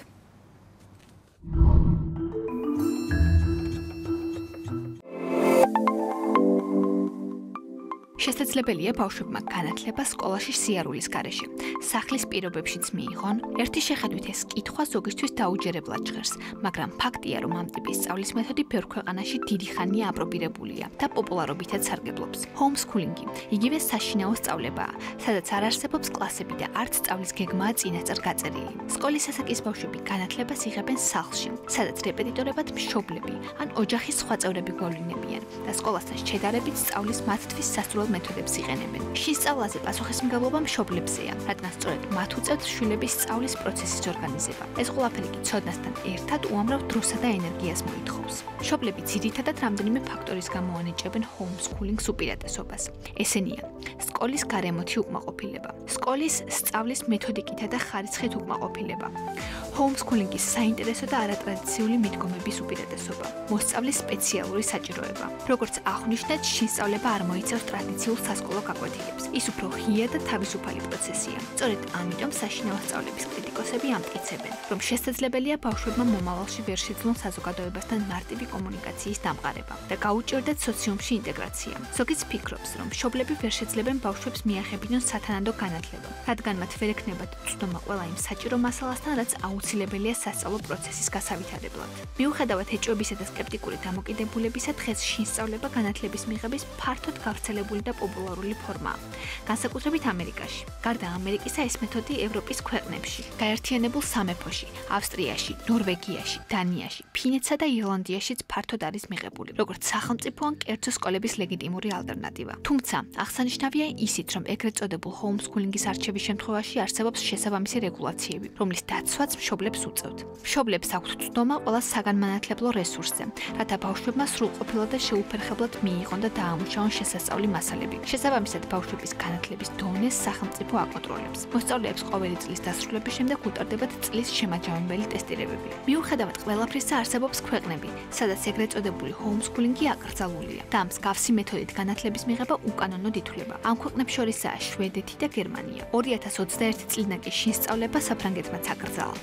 შესაძლებელია ბავშვებმა განათლება სკოლაში სიარულის გარეშე, სახლის პირობებშიც მიიღონ. ერთი შეხედვით ეს კითხვა ზოგისთვის დაუჯერებლად ჟღერს, მაგრამ ფაქტია, რომ ამ ტიპის სწავლის მეთოდი ბევრ ქვეყანაში დიდი ხანია აპრობირებულია და პოპულარობითაც სარგებლობს. ჰოუმსქულინგი იგივე საშინაო სწავლებაა, სადაც არ არსებობს კლასები და არც სწავლის გეგმაა წინასწარ გაწერილი. სკოლის ასაკის ბავშვები განათლებას იღებენ სახლში, სადაც რეპეტიტორებად მშობლები ან ოჯახის სხვა წევრები გვავლინებიან და სკოლასთან შედარებით სწავლის მათთვის სასურველ მეთოდებს იყენებენ. შინ სწავლაზე პასუხისმგებლობა მშობლებზეა, რადგან სწორედ მათ უწევთ შვილების სწავლის პროცესის ორგანიზება. ეს ყველაფერი კი ცოდნასთან ერთად უამრავ დროსა და ენერგიას მოითხოვს. მშობლები ძირითადად რამდენიმე ფაქტორის გამო ანიჭებენ ჰოუმსქულინგს უპირატესობას. ესენია: სკოლის გარემოთი უკმაყოფილება, სკოლის სწავლის მეთოდიკითა და ხარისხით უკმაყოფილება, ჰოუმსქულინგის საინტერესო და არატრადიციული მიდგომების უპირატესობა, მოსწავლის სპეციალური საჭიროება. როგორც აღვნიშნეთ, შინ სწავლება არ მოიცავს ტრადიციულ სასკოლო გაკვეთილებს. ის უფრო ღია და თავისუფალი პროცესია. სწორედ ამიტომ საშინაო სწავლების კრიტიკოსები ამტკიცებენ, რომ შესაძლებელია ბავშვებმა მომავალში ვერ შეძლონ საზოგადოებასთან მარტივი კომუნიკაციის დამყარება და გაუჭირდეთ სოციუმში ინტეგრაცია. ზოგიც ფიქრობს, რომ მშობლები ვერ შეძლებენ ბავშვებს მიაღებინონ სათანადო განათლება, რადგან მათ ვერ ექნებათ ცნობა ყველა იმ საჭირო მასალასთან, რაც აუცილებელია სასწავლო პროცესის გასავითარებლად. მიუხედავად ეჭვებისა და სკეპტიკური დამოკიდებულებისა, დღეს შინ სწავლება განათლების მიღების ფართოდ გავრცელებული და პოპულარული ფორმაა. განსაკუთრებით ამერიკაში. გარდა ამერიკისა, ეს მეთოდი ევროპის ქვეყნებში, გაერთიანებულ სამეფოში, ავსტრიაში, ნორვეგიაში, დანიაში, ფინეთსა და ირლანდიაშიც ფართოდ არის მიღებული, როგორც სახელმწიფო ან კერძო სკოლების ლეგიტიმური ალტერნატივა. თუმცა, აღსანიშნავია ისიც, რომ ეგრეთ წოდებულ ჰოუმსქულინგის არჩევის შემთხვევაში არსებობს შესაბამისი რეგულაციები, რომლის დაცვაც მშობლებს უწევთ. მშობლებს აქვთ ცნობა ყველა საგანმანათლებლო რესურსზე, რათა ბავშვებმა სრულყოფილად და შეუფერხებლად მიიღონ და დაამუშავონ შესასწავლი მასალები. შესაბამისად, ბავშვების განათლების დონეს სახელმწიფო აკონტროლებს. მოსწავლეებს ყოველი წლის დასრულების შემდეგ უტარდებათ წლის შემაჯამებელი ტესტირებები. მიუხედავად ყველაფრისა, არსებობს ქვეყნები, სადაც ეგრეთ წოდებული ჰოუმსქულინგი აკრძალულია და ამ მსგავსი მეთოდით განათლების მიღება უკანონოდ ითვლება. ამ ქვეყნებს შორისაა შვედეთი და გერმანია. ორი ათას ოცდაერთი წლიდან კი შინ სწავლება საფრანგეთმაც აკრძალა.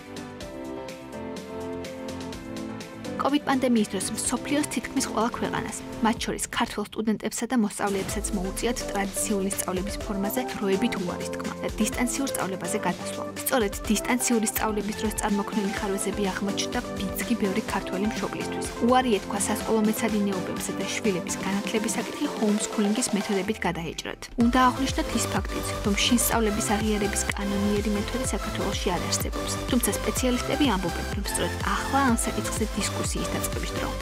კოვიდ პანდემიის დროს მსოფლიოს თითქმის ყველა ქვეყანას, მათ შორის ქართველ სტუდენტებსა და მოსწავლეებსაც მოუწიათ ტრადიციული სწავლების ფორმაზე დროებით უარის თქმა და დისტანციურ სწავლებაზე გადასვლა. სწორედ დისტანციური სწავლების დროს წარმოქმნილი ხარვეზები აღმოჩნდა ბიძგი ბევრი ქართველი მშობლისთვის. უარი ეთქვა სასკოლო მეცადინეობებზე და შვილების განათლების საკითხი ჰოუმსქულინგის მეთოდებით გადაეჭრათ. უნდა აღვნიშნოთ ის ფაქტიც, რომ შინ სწავლების აღიარების კანონიერი მეთოდი საქართველოში არ არსებობს. თუმცა სპეციალისტები ამბობენ, რომ სწორედ ახლა ამ საკითხზე დისკუსია ის დაწყების დრო.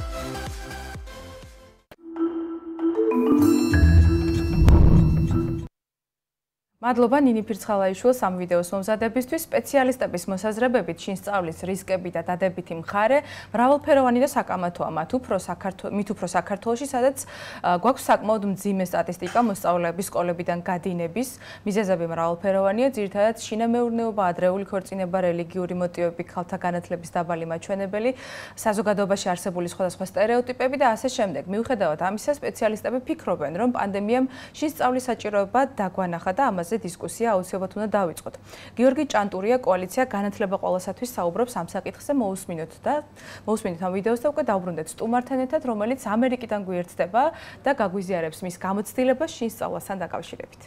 მადლობა ნინი ფირცხალაიშვილს ამ ვიდეოს მომზადებისთვის. სპეციალისტების მოსაზრებებით შინ სწავლის რისკები და დადებითი მხარე მრავალფეროვანი და საკამათოა მათ უფრო საქართველოს მით უფრო საქართველოში, სადაც გვაქვს საკმაოდ მძიმე სტატისტიკა მოსწავლეების სკოლებიდან გადინების. მიზეზები მრავალფეროვანია, ძირითადად შინამეურნეობა, ადრეული ქორწინება, რელიგიური მოტივები, ქალთა განათლების დაბალი მაჩვენებელი, საზოგადოებაში არსებული სხვადასხვა სტერეოტიპები და ასე შემდეგ. მიუხედავად ამისა, სპეციალისტები ფიქრობენ, რომ პანდემიამ შინ სწავლის საჭიროება დაგვანახა და ამაზე თემაზე დისკუსია აუცილებლად უნდა დავიწყოთ. გიორგი ჭანტურია კოალიცია განათლება ყველასათვის საუბრობს ამ საკითხზე მოусმინოთ და მოусმინოთ ამ ვიდეოს და უკვე დავბრუნდეთ სტუმართან ერთად, რომელიც ამერიკიდან გვიერთდება და გაგვიზიარებს მის გამოცდილებას შინ სწავლასთან დაკავშირებით.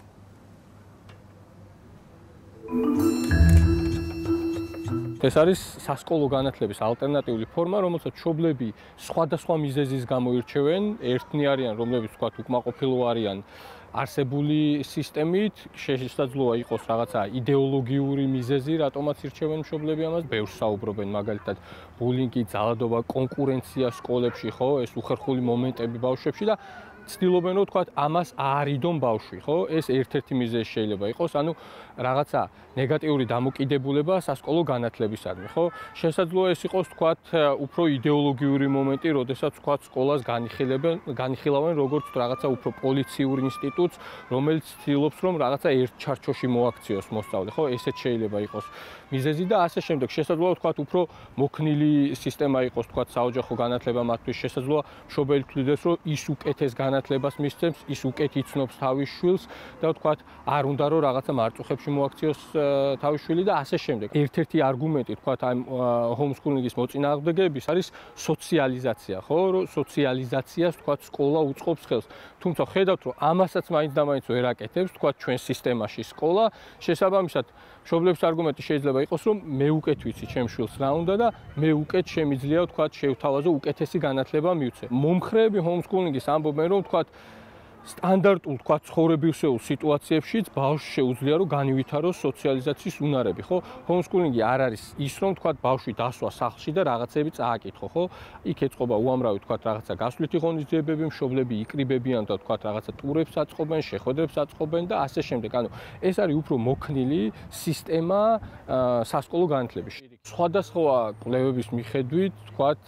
ეს არის სასკოლო განათლების ალტერნატიული ფორმა, რომელსაც მშობლები სხვადასხვა მიზეზის გამო ირჩევენ. ერთნი არიან, რომლებიც თქვათ უკმაყოფილო არიან არსებული სისტემით, შესაძლოა იყოს რაღაცა იდეოლოგიური მიზეზი, რატომაც ირჩევენ მშობლები ამას. ბევრს საუბრობენ მაგალითად ბულინგი, ძალადობა, კონკურენცია სკოლებში, ხო, ეს უხერხული მომენტები ბავშვებში და ცდილობენ რომ თქვათ ამას აარიდონ ბავშვი, ხო? ეს ერთ-ერთი მიზეზი შეიძლება იყოს, ანუ რაღაცა ნეგატიური დამოკიდებულება სასკოლო განათლებისადმი, ხო? შესაძლოა ეს იყოს თქვათ უფრო იდეოლოგიური მომენტი, როდესაც თქვათ სკოლას განიხილებენ, განიხილავენ როგორც რაღაცა უფრო პოლიციურ ინსტიტუტს, რომელიც ცდილობს რომ რაღაცა ერთ ჩარჩოში მოაქციოს მოსწავლე, ხო? ესეც შეიძლება იყოს მიზეზი და ასე შემდეგ. შესაძლოა თქვათ უფრო მოქნილი სისტემა იყოს თქვათ საოჯახო განათლება მათთვის, შესაძლოა მშობელი თვლიდეს რომ ის უკეთეს განათლებას მისცემს, ის უკეთ იცნობს თავის შვილს და თქვათ არ უნდა რომ რაღაცა მარწუხებში მოაქციოს თავის შვილი და ასე შემდეგ. ერთ-ერთი არგუმენტი თქვათ ამ ჰოუმსქულინგის მოწინააღმდეგეების არის სოციალიზაცია, ხო? რომ სოციალიზაციას თქვათ სკოლა უწყობს ხელს. თუმცა ხედავთ რომ ამასაც მაინც და მაინც ვერ აკეთებს თქვათ ჩვენ სისტემაში სკოლა, შესაბამისად მშობლების არგუმენტი შეიძლება იყოს რომ მე უკეთ ვიცი ჩემ შვილს რა უნდა და მე უკეთ შემიძლია თქვათ შევთავაზო უკეთესი განათლება მივცე. მომხრეები ჰოუმსქულინგის ამბობენ რომ თქვათ სტანდარტულ თქვათ ცხოვრებისეულ სიტუაციებშიც ბავშვს შეუძლია რომ განივითაროს სოციალიზაციის უნარები, ხო? ჰოუმსქულინგი არ არის ის რომ თქვათ ბავშვი დასვა სახლში და რაღაცები წააკითხო, ხო? იქ ეწყობა უამრავი თქვათ რაღაცა გასვლითი ღონისძიებები, მშობლები იკრიბებიან და თქვათ რაღაცა ტურებს აწყობენ, შეხვედრებს აწყობენ და ასე შემდეგ. ანუ ეს არის უფრო მოქნილი სისტემა სასკოლო განათლების. სხვადასხვა კვლევების მიხედვით თქვათ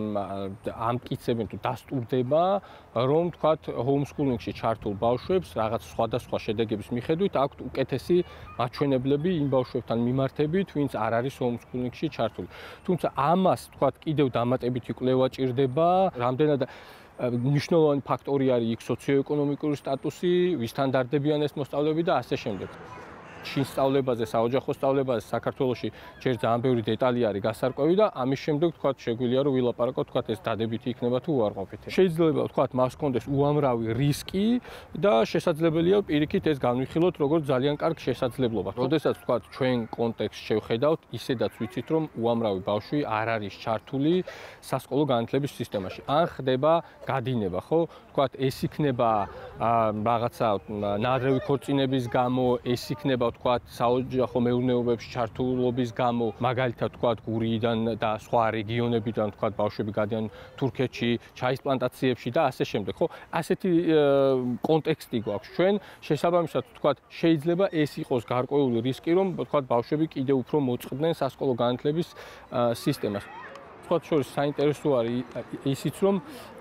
ამტკიცებენ თუ დასტურდება რომ თქვათ ჰოუმსქულინგში ჩართულ ბავშვებს რაღაც სხვადასხვა შედეგების მიხედვით აქვთ უკეთესი მაჩვენებლები იმ ბავშვებთან მიმართებით, ვინც არ არის ჰოუმსქულინგში ჩართული. თუმცა ამას თქვათ კიდევ დამატებითი კვლევა ჭირდება, რამდენად მნიშვნელოვანი ფაქტორი არის იქ სოციოეკონომიკური სტატუსი, ვისთან დარდებიან ეს მოსწავლეები და ასე შემდეგ. შინ სწავლებაზე, საოჯახო სწავლებაზე საქართველოში ჯერ ძალიან ბევრი დეტალი არის გასარკვევი და ამის შემდეგ თქვათ შეგვიძლია რომ ვილაპარაკოთ თქვათ ეს დადებითი იქნება თუ უარყოფითი. შეიძლება თქვათ მას კონდეს უამრავი რისკი და შესაძლებელია პირიქით ეს განვიხილოთ როგორც ძალიან კარგ შესაძლებლობას. როდესაც თქვათ ჩვენ კონტექსტს შევხედავთ, ისედაც ვიცით რომ უამრავი ბავშვი არ არის ჩართული სასკოლო განათლების სისტემაში. ან ხდება გადინება, ხო? თქვათ ეს იქნება რაღაცა ნადრევი ქორწინების გამო, ეს იქნება თქვათ საოჯახო მეურნეობებში ჩართულობის გამო, მაგალითად თქვათ გურიიდან და სხვა რეგიონებიდან თქვათ ბავშვები გადიან თურქეთში, ჩაის პლანტაციებში და ასე შემდეგ, ხო? ასეთი კონტექსტი გვაქვს ჩვენ, შესაბამისად თქვათ შეიძლება ეს იყოს გარკვეული რისკი, რომ თქვათ ბავშვები კიდევ უფრო მოწყდნენ სასკოლო განათლების სისტემას. სხვათა შორის საინტერესო არის ისიც რომ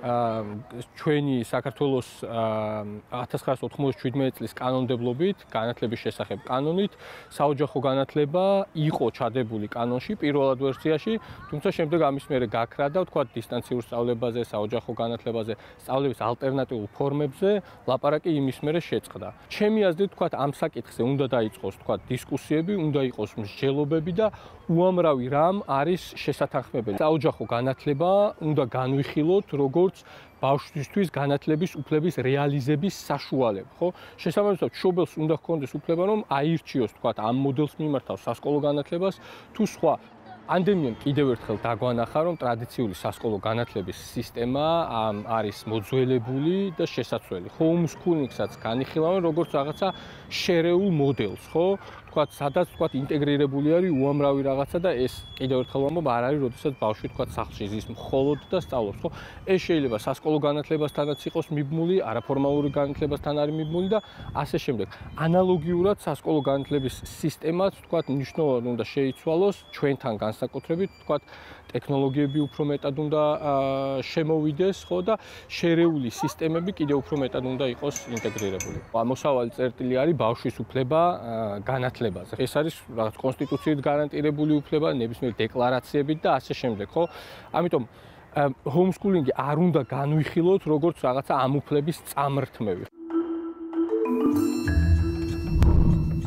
ჩვენი საქართველოს ათას ცხრაასი ოთხმოცდაშვიდმეტი წლის კანონმდებლობით, განათლების შესახებ კანონით, საოჯახო განათლება იყო ჩადებული კანონში პირველად ვერსიაში, თუმცა შემდეგ ამის მერე გაქრა და თქვათ დისტანციურ სწავლებაზე, საოჯახო განათლებაზე, სწავლების ალტერნატიულ ფორმებზე ლაპარაკი იმის მერე შეწყდა. ჩემი აზრით თქვათ ამ საკითხზე უნდა დაიწყოს თქვათ დისკუსიები, უნდა იყოს მსჯელობები და უამრავი რამ არის შესათანხმებელი. საოჯახო განათლება უნდა განვიხილოთ როგორც ბავშვისთვის განათლების უფლების რეალიზების საშუალება, ხო? შესაბამისად, მშობელს უნდა ჰქონდეს უფლება, რომ აირჩიოს, თქვათ, ამ მოდელს მიმართავს სასკოლო განათლებას თუ სხვა. ამდენმე კიდევ ერთხელ დაგვანახა, რომ ტრადიციული სასკოლო განათლების სისტემა არის მოძველებული და შესაცვლელი. ჰოუმსქულინგსაც განიხილავენ როგორც რაღაცა შერეულ მოდელს, ხო? თქვათ, სადაც თქვათ ინტეგრირებული არის უამრავი რაღაცა და ეს კიდევ ერთხელ ვამბობ, არ არის, როდესაც ბავშვი თქვათ სახლში ზის მხოლოდ და სწავლობს, ხო? ეს შეიძლება სასკოლო განათლებასთანაც იყოს მიბმული, არაფორმალური განათლებასთან არის მიბმული და ასე შემდეგ. ანალოგიურად სასკოლო განათლების სისტემაც თქვათ მნიშვნელოვნად უნდა შეიცვალოს ჩვენთან განსაკუთრებით, თქვათ, ტექნოლოგიები უფრო მეტად უნდა შემოვიდეს, ხო და შერეული სისტემები კიდევ უფრო მეტად უნდა იყოს ინტეგრირებული. ამოსავალი წერტილი არის ბავშვის უფლება განათლებაზე. ეს არის რაღაც კონსტიტუციით გარანტირებული უფლება, ნებისმიერ დეკლარაციებით და ასე შემდეგ, ხო? ამიტომ ჰოუმსქულინგი არ უნდა განვიხილოთ როგორც რაღაცა ამ უფლების წამრთმევი.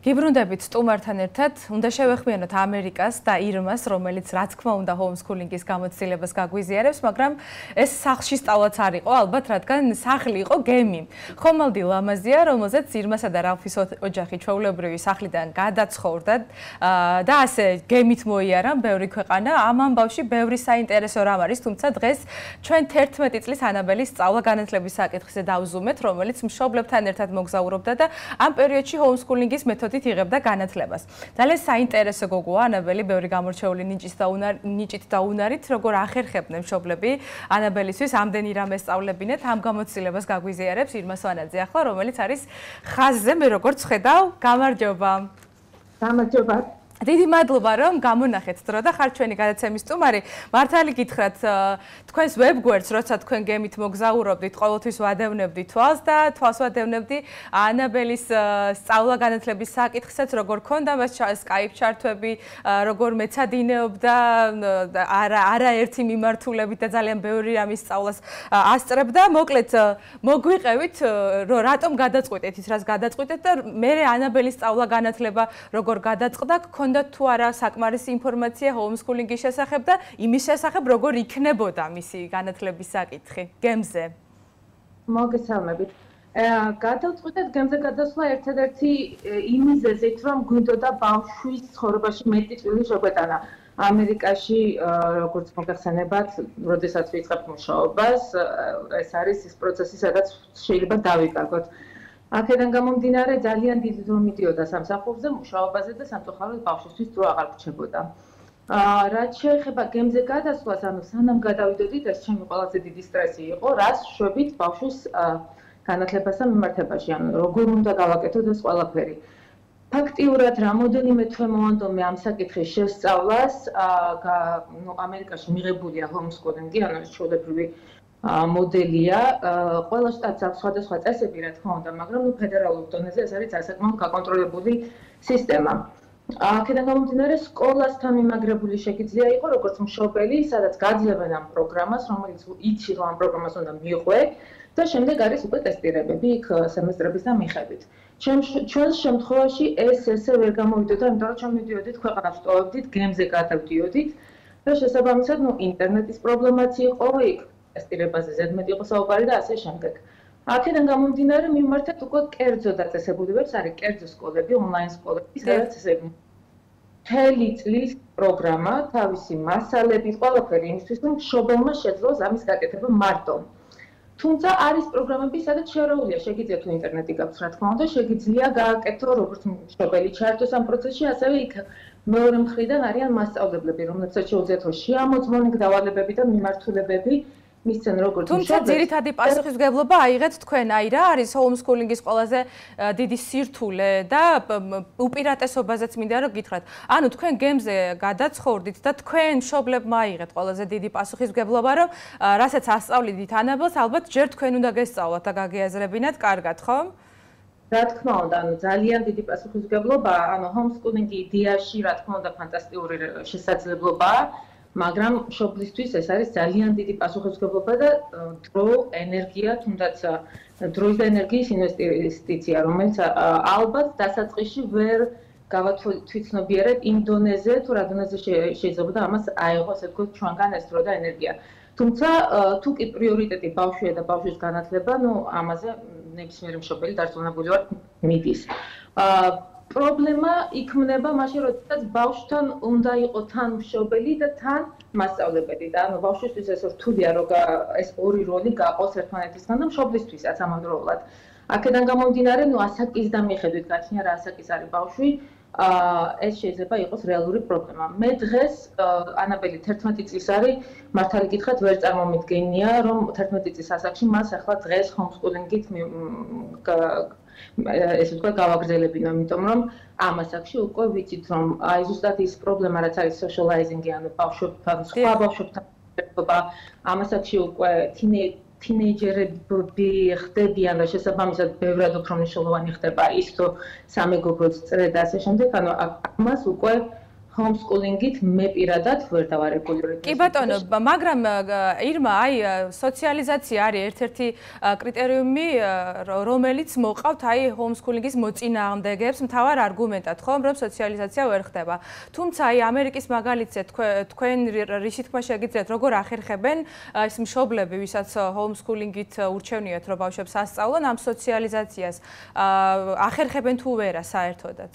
გიბრუნდებით სტუმართან ერთად, უნდა შევეხმიანოთ ამერიკას და ირმას, რომელიც რა თქმა უნდა ჰოუმსქულინგის გამოცდილებას გაგვიზიარებს, მაგრამ ეს სახლში სწავლაც არ იყო, ალბათ, რადგან სახლი იყო გემი. ხომალდი ლამაზია, რომელზეც ირმასა და რალფის ოჯახი ჩვეულებრივი სახლიდან გადაცხოვრდა და ასე გემით მოიარა ბევრი ქვეყანა. ამ ამბავში ბევრი საინტერესო რამ არის, თუმცა დღეს ჩვენ თერთმეტი წლის ანაბელის სწავლა განათლების საკითხზე დავზუმეთ, რომელიც მშობლებთან ერთად მოგზაურობდა და ამ პერიოდში ჰოუმსქულინგის მეთოდით იღებდა განათლებას. ძალიან საინტერესო გოგოა ანაბელი, ბევრი გამორჩეული ნიჭით და ნიჭით და უნარით, როგორ ახერხებდნენ მშობლები ანაბელისთვის ამდენი რამ ესწავლებინეთ, ამ გამოცდილებას გაგვიზიარებს ირმა სვანაძე ახლა, რომელიც არის ხაზზე, მე როგორც ხედავ, გამარჯობა. გამარჯობა. დიდი მადლობა რომ გამონახეთ დრო და ხართ ჩვენი გადაცემის სტუმარი. მართალი გითხრათ, თქვენს ვებგვერდს, როცა თქვენ გემით მოგზაურობდით, ყოველთვის ვადევნებდი თვალს და თვალს ვადევნებდი ანაბელის სწავლა განათლების საკითხსაც, როგორ ქონდა მას Skype ჩართვები, როგორ მეცადინეობდა არა არაერთი მიმართულებით და ძალიან ბევრი რამის სწავლას ასწრებდა. მოკლედ, მოგვიყევით, რომ რატომ გადაწყვიტეთ ის, რას გადაწყვიტეთ და მე ანაბელის სწავლა განათლება როგორ გადაწყდა, და თუ არა საკმარისი ინფორმაცია ჰოუმსქულინგის შესახებ და იმის შესახებ როგორ იქნებოდა მისი განათლების საკითხი გემზე. მოგესალმებით. გადავწყვიტეთ გემზე გადასვლა ერთადერთი იმიზეზით, რომ გვინდოდა ბავშვის ცხოვრებაში მეტი წვლილი შეგვეტანა. ამერიკაში, როგორც მოგახსენებათ, როდესაც ვიწყებთ მუშაობას, ეს არის ის პროცესი, სადაც შეიძლება დავიკარგოთ. აქედან გამომდინარე ძალიან დიდი დრო მიდიოდა სამსახურზე, მუშაობაზე და სამწუხაროდ ბავშვისთვის დრო აღარ რჩებოდა. რაც შეეხება გემზე გადასვლას, ანუ სანამ გადავიდოდით, ეს ჩემი ყველაზე დიდი სტრესი იყო, რას შვებით ბავშვის განათლებასთან მიმართებაში, ანუ როგორ უნდა გავაკეთოთ ეს ყველაფერი. ფაქტიურად რამოდენიმე თვე მოვანდომე ამ საკითხის შესწავლას, ამერიკაში მიღებულია ჰოუმსქულინგი, ანუ ჩვეულებრივი მოდელია, ყველა შტატს აქვს სხვადასხვა წესები, რა თქმა უნდა, მაგრამ ნუ ფედერალურ დონეზე ეს არის საკმაოდ გაკონტროლებული სისტემა. აქედან გამომდინარე, სკოლასთან მიმაგრებული შეგიძლია იყო, როგორც მშობელი, სადაც გაძლევენ ამ პროგრამას, რომელიც იცი, რომ ამ პროგრამას უნდა მიყვე და შემდეგ არის უკვე ტესტირებები იქ სემესტრებისგან მიხედვით. ჩვენს შემთხვევაში ეს ესე ვერ გამოვიდოდა, იმიტომ რომ ჩვენ მივიდოდით ქვეყანას ვტოვებდით, გემზე გადავდიოდით და შესაბამისად, ნუ ინტერნეტის პრობლემაც იყო იქ. ტესტირებაზე ზედმეტი იყო საუბარი და ასე შემდეგ. აქედან გამომდინარე მიმართეთ უკვე კერძო დაწესებულებებს, არის კერძო სკოლები, ონლაინ სკოლები, სადაც ესე მთელი წლის პროგრამა, თავისი მასალები, ყველაფერი იმისთვის, რომ მშობელმა შეძლოს ამის გაკეთება მარტო. თუმცა არის პროგრამები, სადაც შერეულია, შეგიძლია თუ ინტერნეტი გაქვს, რა თქმა უნდა, შეგიძლია გააკეთო როგორც მშობელი ჩაერთოს ამ პროცესში, ასევე იქ მეორე მხრიდან არიან მასწავლებლები, რომლებსაც შეუძლიათ რომ შეამოწმონ დავალებები და მიმართულებები. თუმცა ძირითადი პასუხისმგებლობა აიღეთ თქვენ, აი რა არის ჰოუმსქულინგის ყველაზე დიდი სირთულე და უპირატესობაზეც მინდა რომ გითხრათ. ანუ თქვენ გემზე გადაცხოვრდით და თქვენ მშობლებმა აიღეთ ყველაზე დიდი პასუხისმგებლობა, რომ რასაც ასწავლიდით ანაბელს, ალბათ ჯერ თქვენ უნდა გესწავლოთ და გაგეაზრებინათ კარგად, ხო? რა თქმა უნდა, ანუ ძალიან დიდი პასუხისმგებლობაა, ანუ ჰოუმსქულინგი იდეაში, რა თქმა უნდა, ფანტასტიკური შესაძლებლობაა. მაგრამ მშობლისთვის ეს არის ძალიან დიდი პასუხისმგებლობა და დრო, ენერგია, თუნდაც დროის და ენერგიის ინვესტიცია, რომელიც ალბათ დასაწყისში ვერ გავათვითცნობიერებ იმ დონეზე, თუ რა დონეზე შეიძლება და ამას აიღოს, ასე ვთქვათ, ჩვენგან ეს დრო და ენერგია. თუმცა თუ კი პრიორიტეტი ბავშვია და ბავშვის განათლება, ნუ ამაზე ნებისმიერი მშობელი დარწმუნებული ვარ მიდის. პრობლემა იქმნება მაშინ, როდესაც ბავშვთან უნდა იყო თან მშობელი და თან მასწავლებელი და ანუ ბავშვისთვის ეს რთულია, რომ ეს ორი როლი გაყოს ერთმანეთისგან და მშობლისთვისაც ამავდროულად. აქედან გამომდინარე, ნუ ასაკის და მიხედვით გაჩნია რა ასაკის არის ბავშვი, ეს შეიძლება იყოს რეალური პრობლემა. მე დღეს ანაბელი თერთმეტი წლის არის, მართალი გითხრათ, ვერ წარმომიდგენია, რომ თერთმეტი წლის ასაკში მას ახლა დღეს ჰოუმსკულინგით ეს უკვე გავაგრძელებინო, იმიტომ რომ ამ ასაკში უკვე ვიცით, რომ აი ზუსტად ის პრობლემა, რაც არის სოციალიზინგი, ანუ ბავშვებთან, სხვა ბავშვებთან შეხება, ამ ასაკში უკვე თინეიჯერები ხდებიან და შესაბამისად ბევრად უფრო მნიშვნელოვანი ხდება ის, თუ სამეგობროც წრე და ასე შემდეგ, ანუ ამას უკვე ჰოუმსკულინგით მე პირადად ვერ დავარეგულირებ. კი ბატონო, მაგრამ ირმა, აი სოციალიზაცია არის ერთ-ერთი კრიტერიუმი, რომელიც მოყავთ აი ჰოუმსკულინგის მოწინააღმდეგეებს მთავარ არგუმენტად, ხომ, რომ სოციალიზაცია ვერ ხდება. თუმცა აი ამერიკის მაგალითზე თქვენ რის თქმა შეგიძლიათ, როგორ ახერხებენ ეს მშობლები, ვისაც ჰოუმსკულინგით ურჩევნიათ, რომ ბავშვებს ასწავლონ ამ სოციალიზაციას, ახერხებენ თუ არა საერთოდაც?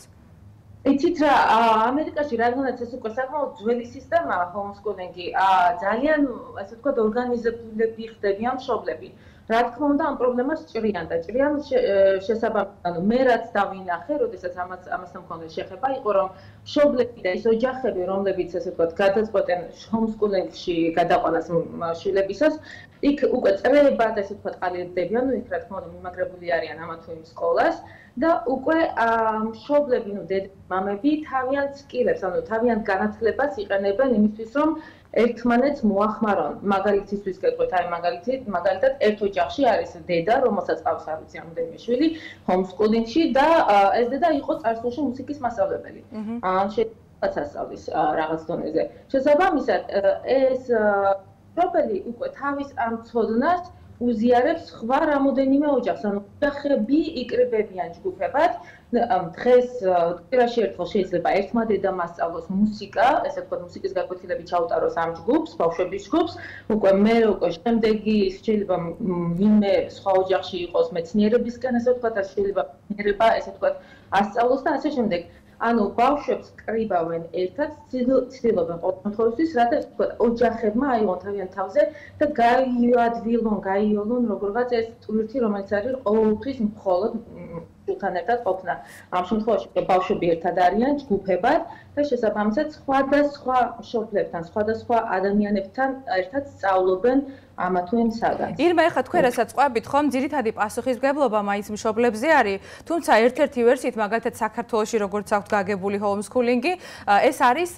იცით რა, ამერიკაში რადგანაც ეს უკვე საკმაოდ ძველი სისტემაა ჰოუმსკულინგი, ძალიან ასე ვთქვათ ორგანიზებული ხდებიან მშობლები. რა თქმა უნდა, ამ პრობლემას ჭრიან და ჭრიან შესაბამისად, ანუ მე რაც დავინახე, როდესაც ამას ამასთან მქონდა შეხება, იყო რომ მშობლები და ის ოჯახები, რომლებიც ასე ვთქვათ გადაწყვეტენ ჰოუმსკულინგში გადაყვანას შვილებისას, იქ უკვე წრეებად ასე ვთქვათ ყალიბდებიან, ну იქ რა თქმა უნდა მიმაგრებული არიან ამა თუ იმ სკოლას. და უკვე მშობლები, ну დედმამები თავიანთ სკილებს, ანუ თავიანთ განათლებას იყენებენ იმისთვის, რომ ერთმანეთს მოახმარონ. მაგალითისთვის გეტყვით, აი მაგალითად, მაგალითად ერთ ოჯახში არის დედა, რომელსაც ყავს არ ვიცი რამდენიმე შვილი, ჰოუმსკულინგში და ეს დედა იყო წარსულში მუსიკის მასწავლებელი. ან შეიძლება ასწავლის რაღაც დონეზე. შესაბამისად, ეს მშობელი უკვე თავის ამ ცოდნას უზიარებს სხვა რამოდენიმე ოჯახს, ანუ ოჯახები იკრიბებიან ჯგუფებად. დღეს კვირაში ერთხელ შეიძლება ერთმა დედამ ასწავლოს მუსიკა, ესე ვთქვათ, მუსიკის გაკვეთილები ჩაუტაროს ამ ჯგუფს, ბავშვების ჯგუფს, უკვე მე უკვე შემდეგი შეიძლება ვინმე სხვა ოჯახში იყოს მეცნიერებისკენ, ესე ვთქვათ, და შეიძლება მეცნიერება, ესე ვთქვათ, ასწავლოს და ასე შემდეგ. ანუ ბავშვებს კრიბავენ ერთად, ცდილობენ ყოველ შემთხვევაში, რათა ეს ვთქვათ, ოჯახებმა აიღონ თავიანთ თავზე და გაიადვილონ, გაიოლონ როგორღაც ეს ტვირთი, რომელიც არის ყოველთვის მხოლოდ თან ერთად ყოფნა. ამ შემთხვევაში ბავშვები ერთად არიან ჯგუფებად და შესაბამისად სხვადასხვა მშობლებთან, სხვადასხვა ადამიანებთან ერთად სწავლობენ ამა თუ იმ საგანს. ირმა, ეხლა თქვენ რასაც ყვებით, ხომ, ძირითადი პასუხისმგებლობა მაინც მშობლებზე არის, თუმცა ერთ-ერთი ვერსიით, მაგალითად საქართველოში როგორც აქვთ გაგებული ჰოუმსკულინგი, ეს არის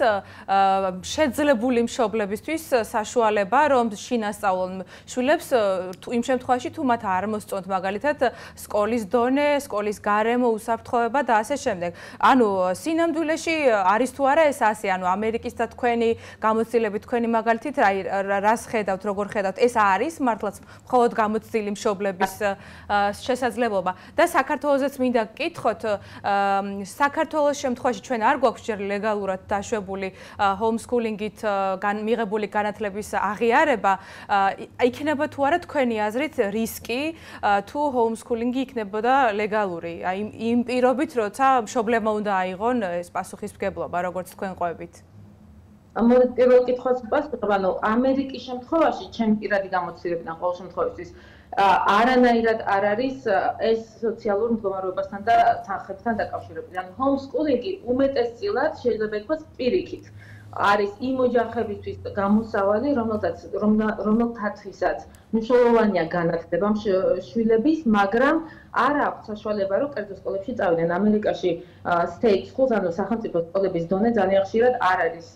შეძლებული მშობლებისთვის საშუალება, რომ შინასწავლონ შვილებს იმ შემთხვევაში, თუ მათ არ მოსწონთ მაგალითად სკოლის დონე, სკოლის გარემო, უსაფრთხოება და ასე შემდეგ. ანუ სინამდვილეში არის თუ არა ეს ასე, ანუ ამერიკის და თქვენი გამოცდილებით, თქვენი მაგალითით, აი რას ხედავთ, როგორ ხედავთ, ეს არის მართლაც მხოლოდ გამოცდილი მშობლების შესაძლებლობა და საქართველოსაც მინდა გკითხოთ, საქართველოს შემთხვევაში ჩვენ არ გვაქვს ჯერ ლეგალურად დაშვებული ჰოუმსკულინგით მიღებული განათლების აღიარება, იქნება თუ არა თქვენი აზრით რისკი თუ ჰოუმსკულინგი იქნებოდა ლეგალური, აი იმ პირობით, როცა მშობლებმა უნდა აიღონ ეს პასუხისმგებლობა, როგორც თქვენ ყვებით. მოდით პირველ კითხვას ვპასუხებ, ანუ ამერიკის შემთხვევაში, ჩემი პირადი გამოცდილებიდან ყოველ შემთხვევაში არანაირად არ არის ეს სოციალურ მდგომარეობასთან და თანხებთან დაკავშირებული. ანუ ჰოუმსკულინგი უმეტესწილად შეიძლება ითქვას პირიქით. არის იმ ოჯახებისთვის გამოსავალი, რომელთაც რომელთათვისაც მნიშვნელოვანია განათლება შვილების, მაგრამ არ აქვს საშუალება, რომ კერძო სკოლებში წავიდნენ. ამერიკაში state schools, ანუ სახელმწიფო სკოლების დონე ძალიან ხშირად არ არის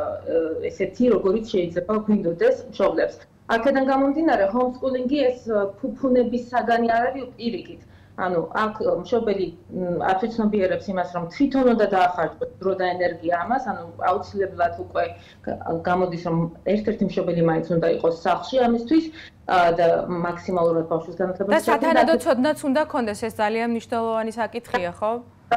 ესეთი, როგორიც შეიძლება გვინდოდეს მშობლებს. აქედან გამომდინარე, ჰოუმსკულინგი ეს ფუფუნების საგანი არ არის პირიქით. ანუ აქ მშობელი ათვიცნობიერებს იმას, რომ თვითონ უნდა დაახარჯოს დრო და ენერგია ამას, ანუ აუცილებლად უკვე გამოდის, რომ ერთ-ერთი მშობელი მაინც უნდა იყოს სახლში ამისთვის და მაქსიმალურად ბავშვის განათლებას. და სათანადო ცოდნაც უნდა ქონდეს, ეს ძალიან მნიშვნელოვანი საკითხია, ხო?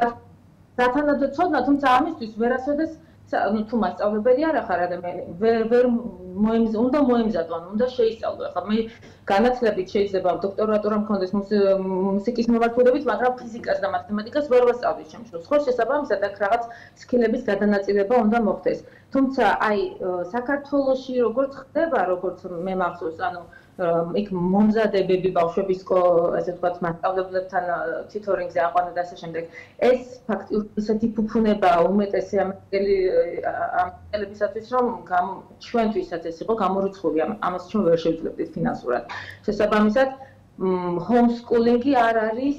სათანადო ცოდნა, თუმცა ამისთვის ვერასოდეს ну თუ მასწავლებელი არ ახარ ადამიანი ვერ მოემზ უნდა მოემზადო ან უნდა შეისწავლო ახლა მე განათლებით შეიძლება დოქტორატურა მქონდეს მუსიკის მიმართულებით მაგრამ ფიზიკას და მათემატიკას ვერ ვასწავლი შემთხვევაში ხო შესაბამისად აქ რაღაც სკილების გადანაწილება უნდა მოხდეს თუმცა აი საქართველოში როგორც ხდება როგორც მე მახსოვს ანუ იქ მომზადებები ბავშვების ასე ვთქვათ მასწავლებლებთან თიტორინგზე აყვანა და ასე შემდეგ ეს ფაქტიურად ისეთი ფუფუნებაა უმეტესი ამერიკელი ამერიკელებისათვის რომ ჩვენთვისაც ეს იყო გამორიცხული ამას ჩვენ ვერ შევძლებდით ფინანსურად შესაბამისად ჰოუმსკულინგი არ არის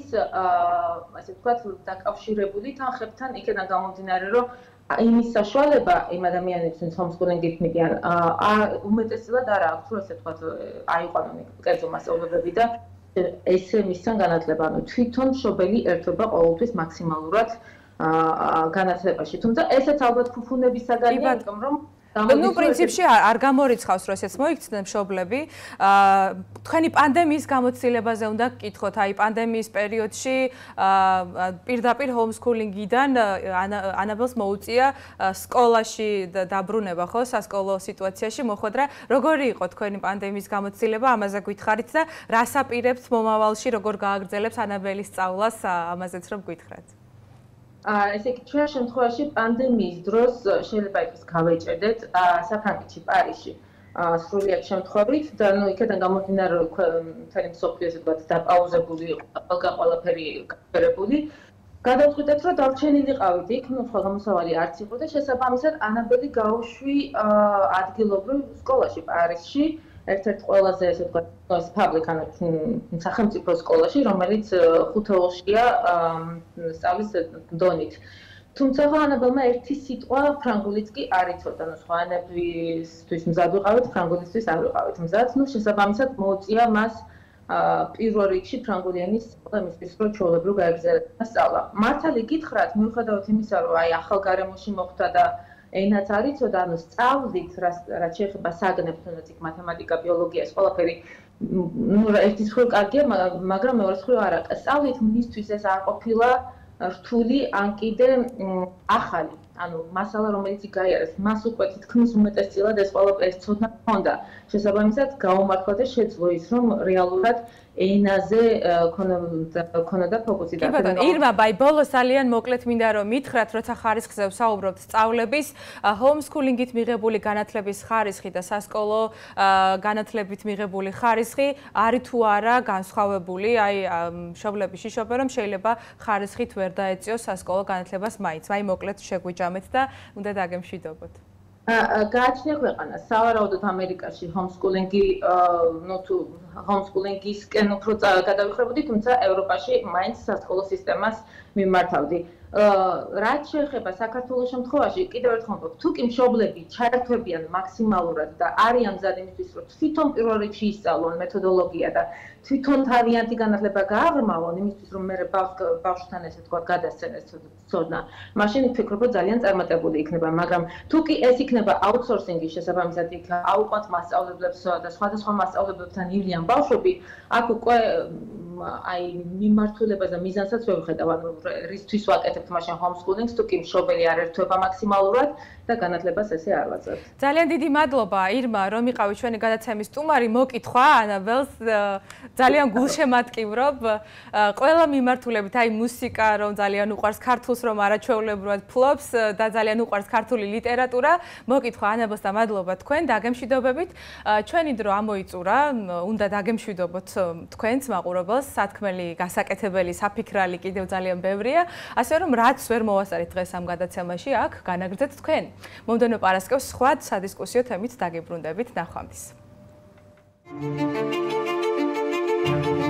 ასე ვთქვათ დაკავშირებული თანხებთან იქიდან გამომდინარე რომ იმის საშუალება იმ ადამიანებს, ვინც ჰოუმსკულინგით მიდიან, უმეტესად არ აქვს, რომ ასე ვთქვათ, აიყვანონ კერძო მასწავლებები და ესე მისცან განათლება. ანუ თვითონ მშობელი ერთობა ყოველთვის მაქსიმალურად განათლებაში. თუმცა ესეც ალბათ ფუფუნების საგანია, იმიტომ რომ ну, პრინციპში არ გამორიცხავს, რომ ესეც მოიქცნენ მშობლები. აა თქვენი პანდემიის გამოცდილებაზე უნდა გკითხოთ, აი პანდემიის პერიოდში პირდაპირ ჰოუმსქულინგიდან ანაბელს მოუწია სკოლაში დაბრუნება, ხო, სასკოლო სიტუაციაში მოხვედრა. როგორი იყო თქვენი პანდემიის გამოცდილება? ამაზე გითხარით და რას აპირებთ მომავალში, როგორ გააგრძელებს ანაბელის სწავლას, ამაზეც რომ გითხრათ. ესე იგი, ჩვენ შემთხვევაში პანდემიის დროს შეიძლება იყოს გავეჭედეთ საფრანგეთში, პარიზში, სრულიად შემთხვევით და ნუ იქიდან გამომდინარე, რომ მთელი მსოფლიო ესე ვთქვათ, დაპაუზებული იყო, ყველაფერი გაფერებული. გადავწყვიტეთ, რომ დარჩენილიყავით იქ, ნუ სხვა გამოსავალი არც იყო და შესაბამისად ანაბელი გავუშვი ადგილობრივ სკოლაში, პარიზში. ერთ-ერთ ყველაზე ესე ვთქვათ, public ანუ სახელმწიფო სკოლაში, რომელიც ხუთეულშია სწავლის დონით. თუმცა ანაბელმა ერთი სიტყვა ფრანგულიც კი არ იცოდა, ნუ სხვა ენებისთვის მზად ვიყავით, ფრანგულისთვის არ ვიყავით მზად. ნუ შესაბამისად მოუწია მას პირველ რიგში ფრანგული ენის სწავლა, იმისთვის რომ ჩვეულებრივ გაეგრძელებინა სწავლა. მართალი გითხრათ, მიუხედავად იმისა, რომ აი ახალ გარემოში მოხვდა და ენაც არ იცოდა, ანუ სწავლით, რაც შეეხება საგნებს, თუნდაც იქ მათემატიკა, ბიოლოგია, ეს ყველაფერი ნუ ერთის მხრივ კარგია, მაგრამ მეორეს მხრივ არა. სწავლით მისთვის ეს არ ყოფილა რთული, ან კიდე ახალი, ანუ მასალა, რომელიც გაიარეს, მას უკვე თითქმის უმეტესწილად ეს ყველაფერი ცოდნა ჰქონდა. შესაბამისად, გაუმართლა და შეძლო ის, რომ რეალურად ენაზე ქონოდა ფოკუსი. კი ბატონო, ირმა, ბაი, ბოლოს ძალიან მოკლედ მინდა რომ მითხრათ, როცა ხარისხზე ვსაუბრობთ სწავლების, ჰოუმსქულინგით მიღებული განათლების ხარისხი და სასკოლო განათლებით მიღებული ხარისხი არის თუ არა განსხვავებული, აი მშობლები შიშობენ, რომ შეიძლება ხარისხით ვერ დაეწიოს სასკოლო განათლებას მაინც. აი მოკლედ შეგვიჯამეთ და უნდა დაგემშვიდობოთ. გააჩნია ქვეყანა, სავარაუდოდ ამერიკაში ჰოუმსკულინგი, ნუ თუ ჰოუმსკულინგისკენ უფრო გადავიხრებოდი, თუმცა ევროპაში მაინც სასკოლო სისტემას მიმართავდი. რაც შეეხება საქართველოს შემთხვევაში, კიდევ ერთხელ ვთქვი, თუ კი მშობლები ჩაერთვებიან მაქსიმალურად და არიან მზად იმისთვის, რომ თვითონ პირველ რიგში ისწავლონ მეთოდოლოგია და თვითონ თავიანთი განათლება გააღრმავონ იმისთვის, რომ მე ბავშვთან ესე თქვა გადასცენ ეს ცოდნა, მაშინ ვფიქრობ, რომ ძალიან წარმატებული იქნება, მაგრამ თუ კი ეს იქნება აუთსორსინგის შესაბამისად იქ აუყვათ მასწავლებლებს და სხვადასხვა მასწავლებლებთან ივლიან ბავშვები, აქ უკვე აი მიმართულებას და მიზანსაც ვერ ვხედავ, ანუ რისთვის ვაკეთებთ მაშინ ჰოუმსკულინგს, თუ კი მშობელი არ ერთვება მაქსიმალურად და განათლებას ესე არ ვაძლევთ. ძალიან დიდი მადლობა ირმა, რომ იყავი ჩვენი გადაცემის სტუმარი. მოკითხვა ანაბელს ძალიან გულშემატკივრობ. ყველა მიმართულებით, აი მუსიკა, რომ ძალიან უყვარს, ქართულს რომ არაჩვეულებრივად ფლობს და ძალიან უყვარს ქართული ლიტერატურა. მოკითხვა ანაბელს და მადლობა თქვენ, დაგემშვიდობებით. ჩვენი დრო ამოიწურა, უნდა დაგემშვიდობოთ თქვენს მაყურებელს. სათქმელი, გასაკეთებელი, საფიქრალი კიდევ ძალიან ბევრია. ასე რომ რაც ვერ მოვასწარეთ დღეს ამ გადაცემაში, აქ განაგრძეთ თქვენ. მომდევნო პარასკევს სხვა სადისკუსიო თემით დაგიბრუნდებით. ნახვამდის.